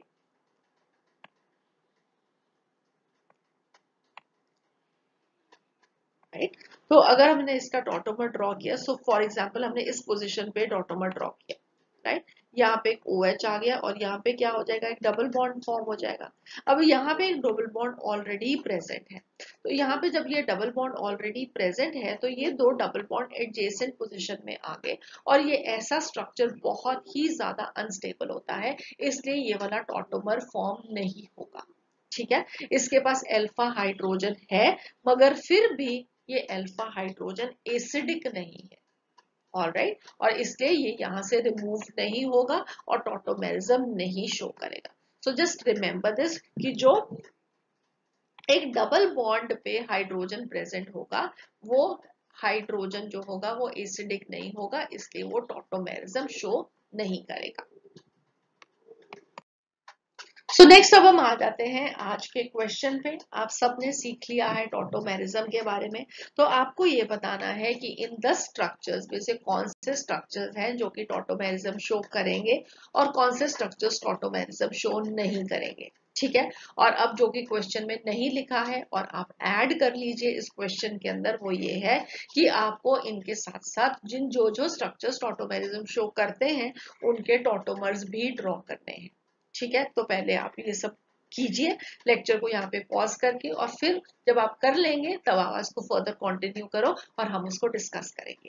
राइट, तो अगर हमने इसका टॉटोमर ड्रॉ किया, सो फॉर एग्जांपल हमने इस पोजीशन पे टॉटोमर ड्रॉ किया, राइट, यहाँ पे एक OH आ गया और यहाँ पे क्या हो जाएगा, एक डबल बॉन्ड फॉर्म हो जाएगा। अब यहाँ पे एक डबल बॉन्ड ऑलरेडी प्रेजेंट है, तो यहाँ पे जब ये डबल बॉन्ड ऑलरेडी प्रेजेंट है तो ये दो डबल बॉन्ड एडजेसेंट पोजीशन में आ गए, और ये ऐसा स्ट्रक्चर बहुत ही ज्यादा अनस्टेबल होता है, इसलिए ये वाला टॉटोमर फॉर्म नहीं होगा। ठीक है, इसके पास अल्फा हाइड्रोजन है मगर फिर भी ये अल्फा हाइड्रोजन एसिडिक नहीं है। ऑलराइट, और इसलिए ये यहां से रिमूव नहीं होगा और टॉटोमेरिज्म नहीं शो करेगा। सो जस्ट रिमेंबर दिस कि जो एक डबल बॉन्ड पे हाइड्रोजन प्रेजेंट होगा वो हाइड्रोजन जो होगा वो एसिडिक नहीं होगा, इसलिए वो टॉटोमेरिज्म शो नहीं करेगा। सो so नेक्स्ट अब हम आ जाते हैं आज के क्वेश्चन पे। आप सबने सीख लिया है टॉटोमेरिज्म के बारे में, तो आपको ये बताना है कि इन दस स्ट्रक्चर्स में से कौन से स्ट्रक्चर्स हैं जो कि टॉटोमेरिज्म शो करेंगे और कौन से स्ट्रक्चर्स टॉटोमेरिज्म शो नहीं करेंगे। ठीक है, और अब जो कि क्वेश्चन में नहीं लिखा है और आप ऐड कर लीजिए इस क्वेश्चन के अंदर, वो ये है कि आपको इनके साथ साथ जिन जो जो स्ट्रक्चर्स टॉटोमेरिज्म शो करते हैं उनके टॉटोमर्स भी ड्रॉ करने हैं। ठीक है, तो पहले आप ये सब कीजिए, लेक्चर को यहाँ पे पॉज करके, और फिर जब आप कर लेंगे तब आप इसको फर्दर कंटिन्यू करो और हम उसको डिस्कस करेंगे।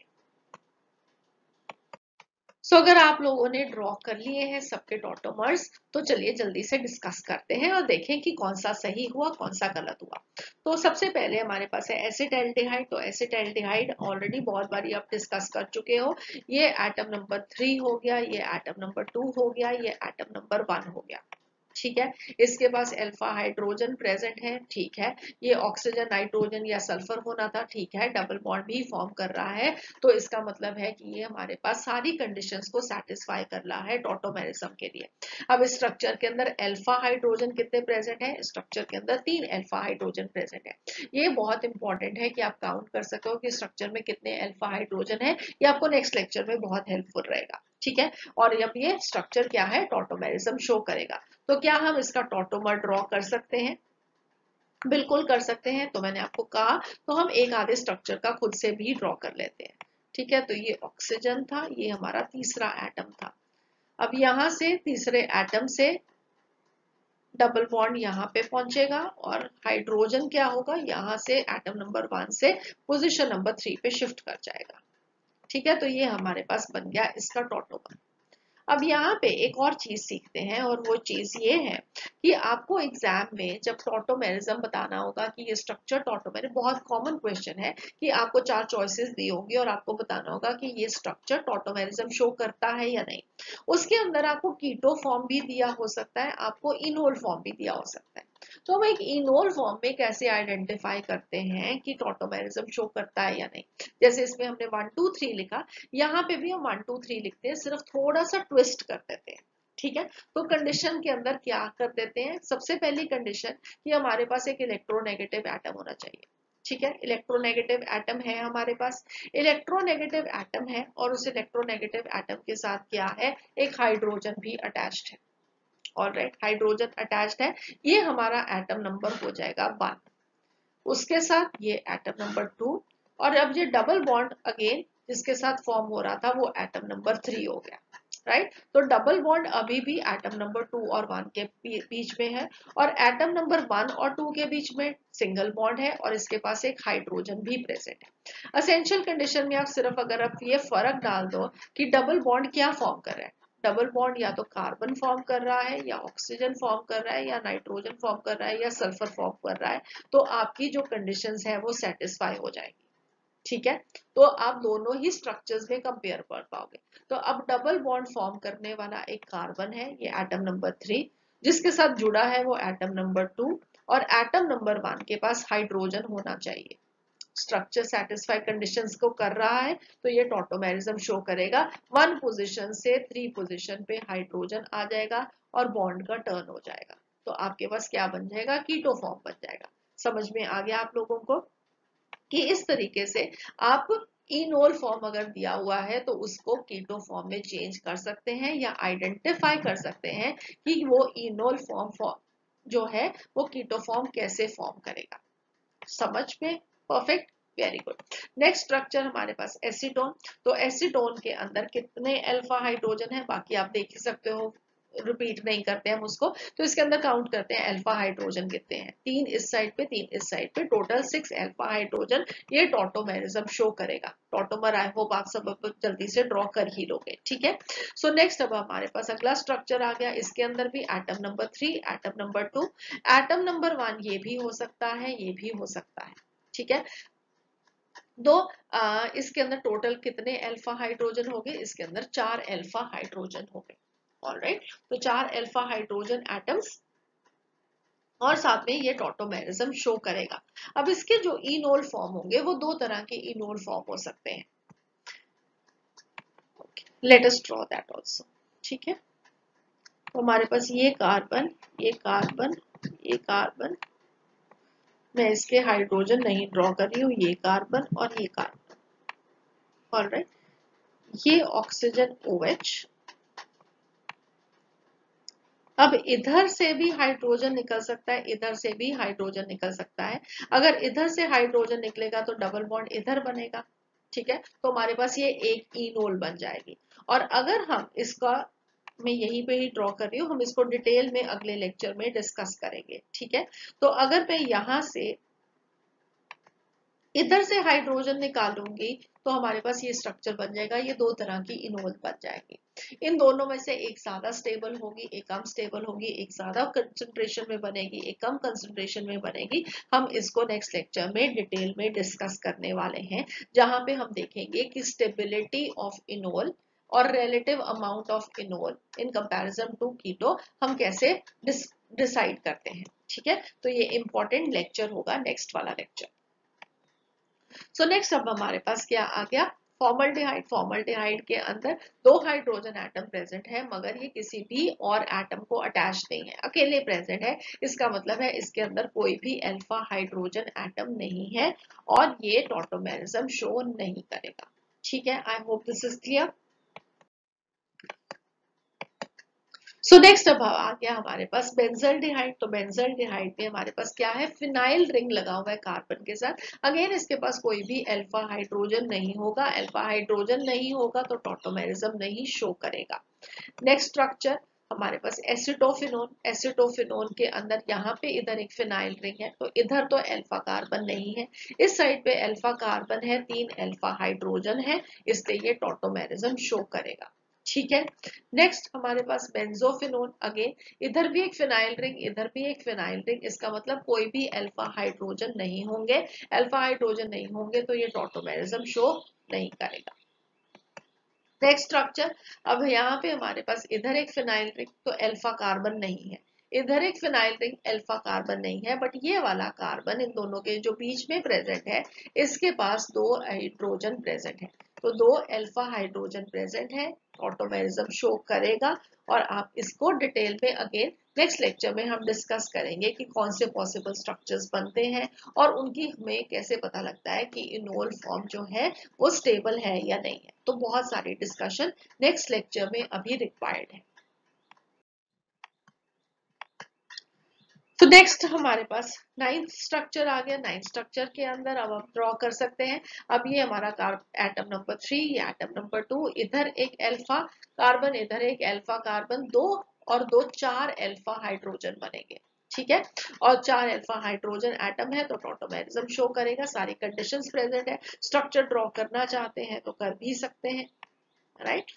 सो so, अगर आप लोगों ने ड्रॉ कर लिए हैं सबके टॉटोमर्स, तो चलिए जल्दी से डिस्कस करते हैं और देखें कि कौन सा सही हुआ कौन सा गलत हुआ। तो सबसे पहले हमारे पास है एसिटाल्डिहाइड। तो एसिटाल्डिहाइड ऑलरेडी बहुत बारी आप डिस्कस कर चुके हो, ये एटम नंबर थ्री हो गया, ये एटम नंबर टू हो गया, ये एटम नंबर वन हो गया। ठीक है, इसके पास अल्फा हाइड्रोजन प्रेजेंट है। ठीक है, ये ऑक्सीजन नाइट्रोजन या सल्फर होना था। ठीक है, डबल बॉन्ड भी फॉर्म कर रहा है, तो इसका मतलब है कि ये हमारे पास सारी कंडीशंस को सेटिस्फाई कर रहा है टॉटोमेरिज्म के लिए। अब इस स्ट्रक्चर के अंदर अल्फा हाइड्रोजन कितने प्रेजेंट है, स्ट्रक्चर के अंदर तीन अल्फा हाइड्रोजन प्रेजेंट है। ये बहुत इंपॉर्टेंट है कि आप काउंट कर सको कि स्ट्रक्चर में कितने अल्फा हाइड्रोजन है, ये आपको नेक्स्ट लेक्चर में बहुत हेल्पफुल रहेगा। ठीक है, और अब ये स्ट्रक्चर क्या है, टॉटोमेरिज्म शो करेगा। तो क्या हम इसका टॉटोमर ड्रॉ कर सकते हैं, बिल्कुल कर सकते हैं। तो मैंने आपको कहा, तो हम एक आधे स्ट्रक्चर का खुद से भी ड्रॉ कर लेते हैं। ठीक है, तो ये ऑक्सीजन था, ये हमारा तीसरा एटम था। अब यहां से तीसरे एटम से डबल बॉन्ड यहाँ पे पहुंचेगा और हाइड्रोजन क्या होगा, यहाँ से एटम नंबर वन से पोजीशन नंबर थ्री पे शिफ्ट कर जाएगा। ठीक है, तो ये हमारे पास बन गया इसका टॉटोमर। अब यहाँ पे एक और चीज सीखते हैं, और वो चीज ये है कि आपको एग्जाम में जब टॉटोमेरिज्म बताना होगा कि ये स्ट्रक्चर टॉटोमेरिज्म, बहुत कॉमन क्वेश्चन है कि आपको चार चॉइसेस दी होंगी और आपको बताना होगा कि ये स्ट्रक्चर टॉटोमेरिज्म शो करता है या नहीं। उसके अंदर आपको कीटो फॉर्म भी दिया हो सकता है, आपको इनोल फॉर्म भी दिया हो सकता है। तो हम एक इनोल फॉर्म में कैसे आइडेंटिफाई करते हैं कि टॉटोमेरिज्म शो करता है या नहीं। जैसे इसमें हमने वन टू थ्री लिखा, यहाँ पे भी हम वन टू थ्री लिखते हैं, सिर्फ थोड़ा सा ट्विस्ट कर देते हैं। ठीक है, तो कंडीशन के अंदर क्या कर देते हैं, सबसे पहली कंडीशन कि हमारे पास एक इलेक्ट्रोनेगेटिव एटम होना चाहिए। ठीक है, इलेक्ट्रोनेगेटिव एटम है हमारे पास, इलेक्ट्रोनेगेटिव एटम है और उस इलेक्ट्रोनेगेटिव एटम के साथ क्या है, एक हाइड्रोजन भी अटैच्ड है। ऑलराइट, हाइड्रोजन अटैच्ड है, ये हमारा एटम नंबर हो जाएगा वन। उसके साथ ये एटम नंबर टू, और अब ये डबल बॉन्ड अगेन जिसके साथ फॉर्म हो रहा था वो एटम नंबर थ्री हो गया। Right right? तो डबल बॉन्ड अभी भी एटम नंबर टू और वन के बीच में है, और एटम नंबर वन और टू के बीच में सिंगल बॉन्ड है और इसके पास एक हाइड्रोजन भी प्रेजेंट है। असेंशियल कंडीशन में आप सिर्फ अगर आप ये फर्क डाल दो कि डबल बॉन्ड क्या फॉर्म कर रहा है, डबल बॉन्ड या तो कार्बन फॉर्म कर रहा है या ऑक्सीजन फॉर्म कर रहा है या नाइट्रोजन फॉर्म कर रहा है या सल्फर फॉर्म कर रहा है, तो आपकी जो कंडीशंस है वो सेटिस्फाई हो जाएगी। ठीक है, तो आप दोनों ही स्ट्रक्चर्स में कंपेयर कर पाओगे। तो अब डबल बॉन्ड फॉर्म करने वाला एक कार्बन है, ये एटम नंबर थ्री, जिसके साथ जुड़ा है वो एटम नंबर टू, और एटम नंबर वन के पास हाइड्रोजन होना चाहिए। स्ट्रक्चर सेटिस्फाई कंडीशंस को कर रहा है तो ये टॉटोमेरिज्म शो करेगा। वन पोजीशन से थ्री पोजीशन पे हाइड्रोजन आ जाएगा और बॉन्ड का टर्न हो जाएगा, तो आपके पास क्या बन जाएगा, कीटो फॉर्म बन जाएगा। समझ में आ गया आप लोगों को कि इस तरीके से आप इनोल फॉर्म अगर दिया हुआ है तो उसको कीटो फॉर्म में चेंज कर सकते हैं या आइडेंटिफाई कर सकते हैं कि वो इनोल फॉर्म फॉर्म जो है वो कीटो फॉर्म कैसे फॉर्म करेगा। समझ में? Perfect, very good. Next structure हमारे पास एसीटोन। तो एसीटोन के अंदर कितने अल्फा हाइड्रोजन है, बाकी आप देख ही सकते हो, रिपीट नहीं करते हम उसको। तो इसके अंदर काउंट करते हैं अल्फा हाइड्रोजन कितने हैं, तीन इस साइड पे तीन इस साइड पे, टोटल सिक्स अल्फा हाइड्रोजन। ये टॉटोमेरिज्म शो करेगा। टॉटोमर आई होप आप सब जल्दी से ड्रॉ कर ही लोगे। ठीक है, सो नेक्स्ट अब हमारे पास अगला स्ट्रक्चर आ गया। इसके अंदर भी atom number three, atom number two, atom number one, ये भी हो सकता है ये भी हो सकता है। ठीक है, दो आ, इसके अंदर टोटल कितने अल्फा हाइड्रोजन हो गए, इसके अंदर चार अल्फा हाइड्रोजन हो गए। ऑलराइट, तो चार अल्फा हाइड्रोजन एटम्स और साथ में ये टॉटोमेरिज्म शो करेगा। अब इसके जो इनोल फॉर्म होंगे वो दो तरह के इनोल फॉर्म हो सकते हैं। Let us draw that also. ठीक है, तो हमारे पास ये कार्बन, ये कार्बन, ये कार्बन, मैं इसके हाइड्रोजन नहीं ड्रॉ कर रही हूँ, ये कार्बन और ये कार्बन। ऑलराइट, ये ऑक्सीजन OH। अब इधर से भी हाइड्रोजन निकल सकता है, इधर से भी हाइड्रोजन निकल सकता है। अगर इधर से हाइड्रोजन निकलेगा तो डबल बॉन्ड इधर बनेगा। ठीक है, तो हमारे पास ये एक इनोल बन जाएगी। और अगर हम इसका, मैं यहीं पे ही ड्रॉ कर रही हूँ, हम इसको डिटेल में अगले लेक्चर में डिस्कस करेंगे। ठीक है, तो अगर मैं यहां से इधर से हाइड्रोजन निकालूंगी तो हमारे पास ये स्ट्रक्चर बन जाएगा, ये दो तरह की इनोल बन जाएगी। इन दोनों में से एक ज्यादा स्टेबल होगी, एक कम स्टेबल होगी, एक ज्यादा कंसंट्रेशन में बनेगी, एक कम कंसंट्रेशन में बनेगी। हम इसको नेक्स्ट लेक्चर में डिटेल में डिस्कस करने वाले हैं, जहां पे हम देखेंगे कि स्टेबिलिटी ऑफ इनोल और relative amount of enol in comparison to keto हम कैसे डिसाइड करते हैं। ठीक है, तो ये इंपॉर्टेंट लेक्चर होगा, नेक्स्ट वाला लेक्चर। सो so नेक्स्ट अब हमारे पास क्या आ गया, फॉर्मल्डिहाइड। फॉर्मल्डिहाइड के अंदर दो हाइड्रोजन एटम प्रेजेंट है, मगर ये किसी भी और एटम को अटैच नहीं है, अकेले प्रेजेंट है। इसका मतलब है इसके अंदर कोई भी अल्फा हाइड्रोजन एटम नहीं है और ये टॉटोमेरिज्म शो नहीं करेगा। ठीक है, I hope this is clear. So next अब आ गया हमारे पास बेंजल्डिहाइड। तो बेंजल्डिहाइड में हमारे पास क्या है, फिनाइल रिंग लगा हुआ है कार्बन के साथ। अगेन इसके पास कोई भी अल्फा हाइड्रोजन नहीं होगा, अल्फा हाइड्रोजन नहीं होगा तो टॉटोमेरिज्म नहीं शो करेगा। नेक्स्ट स्ट्रक्चर हमारे पास एसिटोफिनोन। एसिटोफिनोन के अंदर यहाँ पे इधर एक फिनाइल रिंग है, तो इधर तो अल्फा कार्बन नहीं है, इस साइड पे अल्फा कार्बन है, तीन अल्फा हाइड्रोजन है, इसलिए ये टॉटोमेरिज्म शो करेगा। ठीक है, नेक्स्ट हमारे पास बेंजोफिनोन। अगेन इधर भी एक फिनाइल रिंग, इधर भी एक फिनाइल रिंग, इसका मतलब कोई भी अल्फा हाइड्रोजन नहीं होंगे। अल्फा हाइड्रोजन नहीं होंगे तो ये टॉटोमेरिज्म शो नहीं करेगा। नेक्स्ट स्ट्रक्चर, अब यहाँ पे हमारे पास इधर एक फिनाइल रिंग, तो अल्फा कार्बन नहीं है, इधर एक फिनाइल रिंग अल्फा कार्बन नहीं है, बट ये वाला कार्बन इन दोनों के जो बीच में प्रेजेंट है, इसके पास दो हाइड्रोजन प्रेजेंट है, तो दो अल्फा हाइड्रोजन प्रेजेंट है, ऑटोमेरिज्म शो करेगा। और आप इसको डिटेल में अगेन नेक्स्ट लेक्चर में हम डिस्कस करेंगे कि कौन से पॉसिबल स्ट्रक्चर्स बनते हैं और उनकी हमें कैसे पता लगता है कि इनोल फॉर्म जो है वो स्टेबल है या नहीं है। तो बहुत सारी डिस्कशन नेक्स्ट लेक्चर में अभी रिक्वायर्ड है। तो नेक्स्ट हमारे पास नाइन्थ स्ट्रक्चर आ गया। नाइन्थ स्ट्रक्चर के अंदर अब हम ड्रॉ कर सकते हैं। अब ये हमारा एटम नंबर थ्री, ये एटम नंबर टू, इधर एक अल्फा कार्बन, इधर एक अल्फा कार्बन, दो और दो चार अल्फा हाइड्रोजन बनेंगे, ठीक है। और चार अल्फा हाइड्रोजन एटम है तो टॉटोमेरिज्म शो करेगा, सारी कंडीशंस प्रेजेंट है। स्ट्रक्चर ड्रॉ करना चाहते हैं तो कर भी सकते हैं, राइट।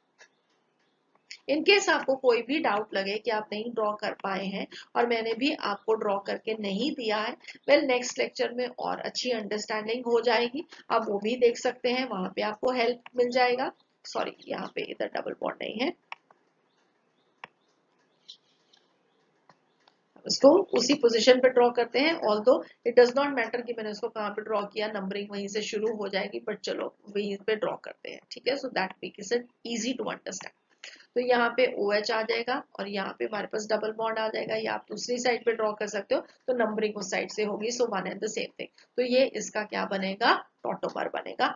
इनकेस आपको कोई भी डाउट लगे कि आप नहीं ड्रॉ कर पाए हैं और मैंने भी आपको ड्रॉ करके नहीं दिया है, वेल नेक्स्ट लेक्चर में और अच्छी अंडरस्टैंडिंग हो जाएगी, आप वो भी देख सकते हैं, वहां पे आपको हेल्प मिल जाएगा। सॉरी, यहाँ पे इधर डबल बॉन्ड नहीं है, इसको उसी पोजीशन पे ड्रॉ करते हैं। Although it does not matter कि मैंने उसको कहाँ पे ड्रॉ किया, नंबरिंग वहीं से शुरू हो जाएगी, बट चलो वहीं पे ड्रॉ करते हैं, ठीक है। So that makes it easy to understand. तो यहाँ पे OH आ जाएगा और यहाँ पे हमारे पास डबल बॉन्ड आ जाएगा, या आप दूसरी साइड पे ड्रॉ कर सकते हो, तो नंबरिंग उस साइड से होगी, so one and the same thing. तो ये इसका क्या बनेगा, टॉटोमर बनेगा।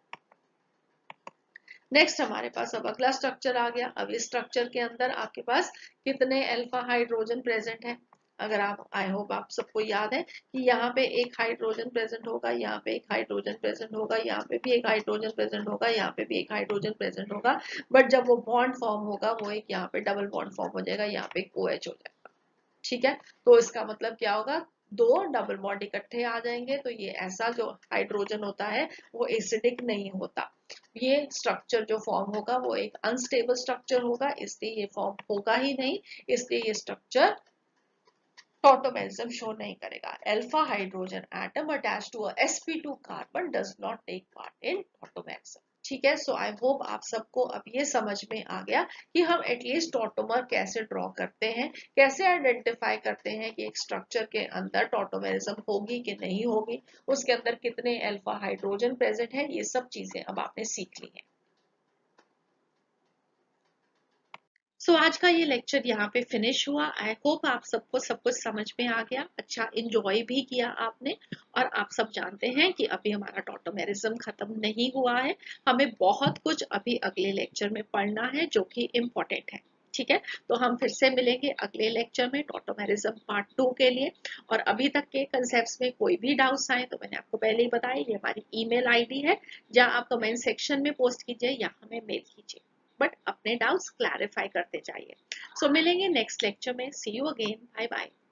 नेक्स्ट हमारे पास अब अगला स्ट्रक्चर आ गया। अब इस स्ट्रक्चर के अंदर आपके पास कितने अल्फा हाइड्रोजन प्रेजेंट है, अगर आप, आई होप आप सबको याद है कि यहाँ पे एक हाइड्रोजन प्रेजेंट होगा, यहाँ पे एक हाइड्रोजन प्रेजेंट होगा, यहाँ पे भी एक हाइड्रोजन प्रेजेंट होगा, यहाँ पे भी एक हाइड्रोजन प्रेजेंट होगा, बट जब वो बॉन्ड फॉर्म होगा वो एक यहाँ पे डबल बॉन्ड फॉर्म हो जाएगा, यहाँ पे एक OH हो जाएगा, ठीक है। तो इसका मतलब क्या होगा, दो डबल बॉन्ड इकट्ठे आ जाएंगे, तो ये ऐसा जो हाइड्रोजन होता है वो एसिडिक नहीं होता। ये स्ट्रक्चर जो फॉर्म होगा वो एक अनस्टेबल स्ट्रक्चर होगा, इसलिए ये फॉर्म होगा ही नहीं, इसलिए ये स्ट्रक्चर टॉटोमेरिज्म शो नहीं करेगा। Alpha hydrogen atom attached to a s p two carbon does not take part in tautomerism, ठीक है। सो आई होप आप सबको अब ये समझ में आ गया कि हम एटलीस्ट टॉटोमर कैसे ड्रॉ करते हैं, कैसे आइडेंटिफाई करते हैं कि एक स्ट्रक्चर के अंदर टॉटोमेरिज्म होगी कि नहीं होगी, उसके अंदर कितने अल्फा हाइड्रोजन प्रेजेंट है, ये सब चीजें अब आपने सीख ली हैं। सो so, आज का ये लेक्चर यहाँ पे फिनिश हुआ। आई होप आप सबको सब कुछ समझ में आ गया, अच्छा इंजॉय भी किया आपने। और आप सब जानते हैं कि अभी हमारा टॉटोमेरिज्म खत्म नहीं हुआ है, हमें बहुत कुछ अभी अगले लेक्चर में पढ़ना है जो कि इम्पोर्टेंट है, ठीक है। तो हम फिर से मिलेंगे अगले लेक्चर में टॉटोमेरिज्म पार्ट टू के लिए। और अभी तक के कंसेप्ट्स में कोई भी डाउट्स आए तो मैंने आपको पहले ही बताया, ये हमारी ईमेल आईडी है, जहां आप कमेंट सेक्शन में पोस्ट कीजिए या हमें मेल कीजिए, बट अपने डाउट्स क्लैरिफाई करते जाइए। सो so, मिलेंगे नेक्स्ट लेक्चर में। See you again, bye bye.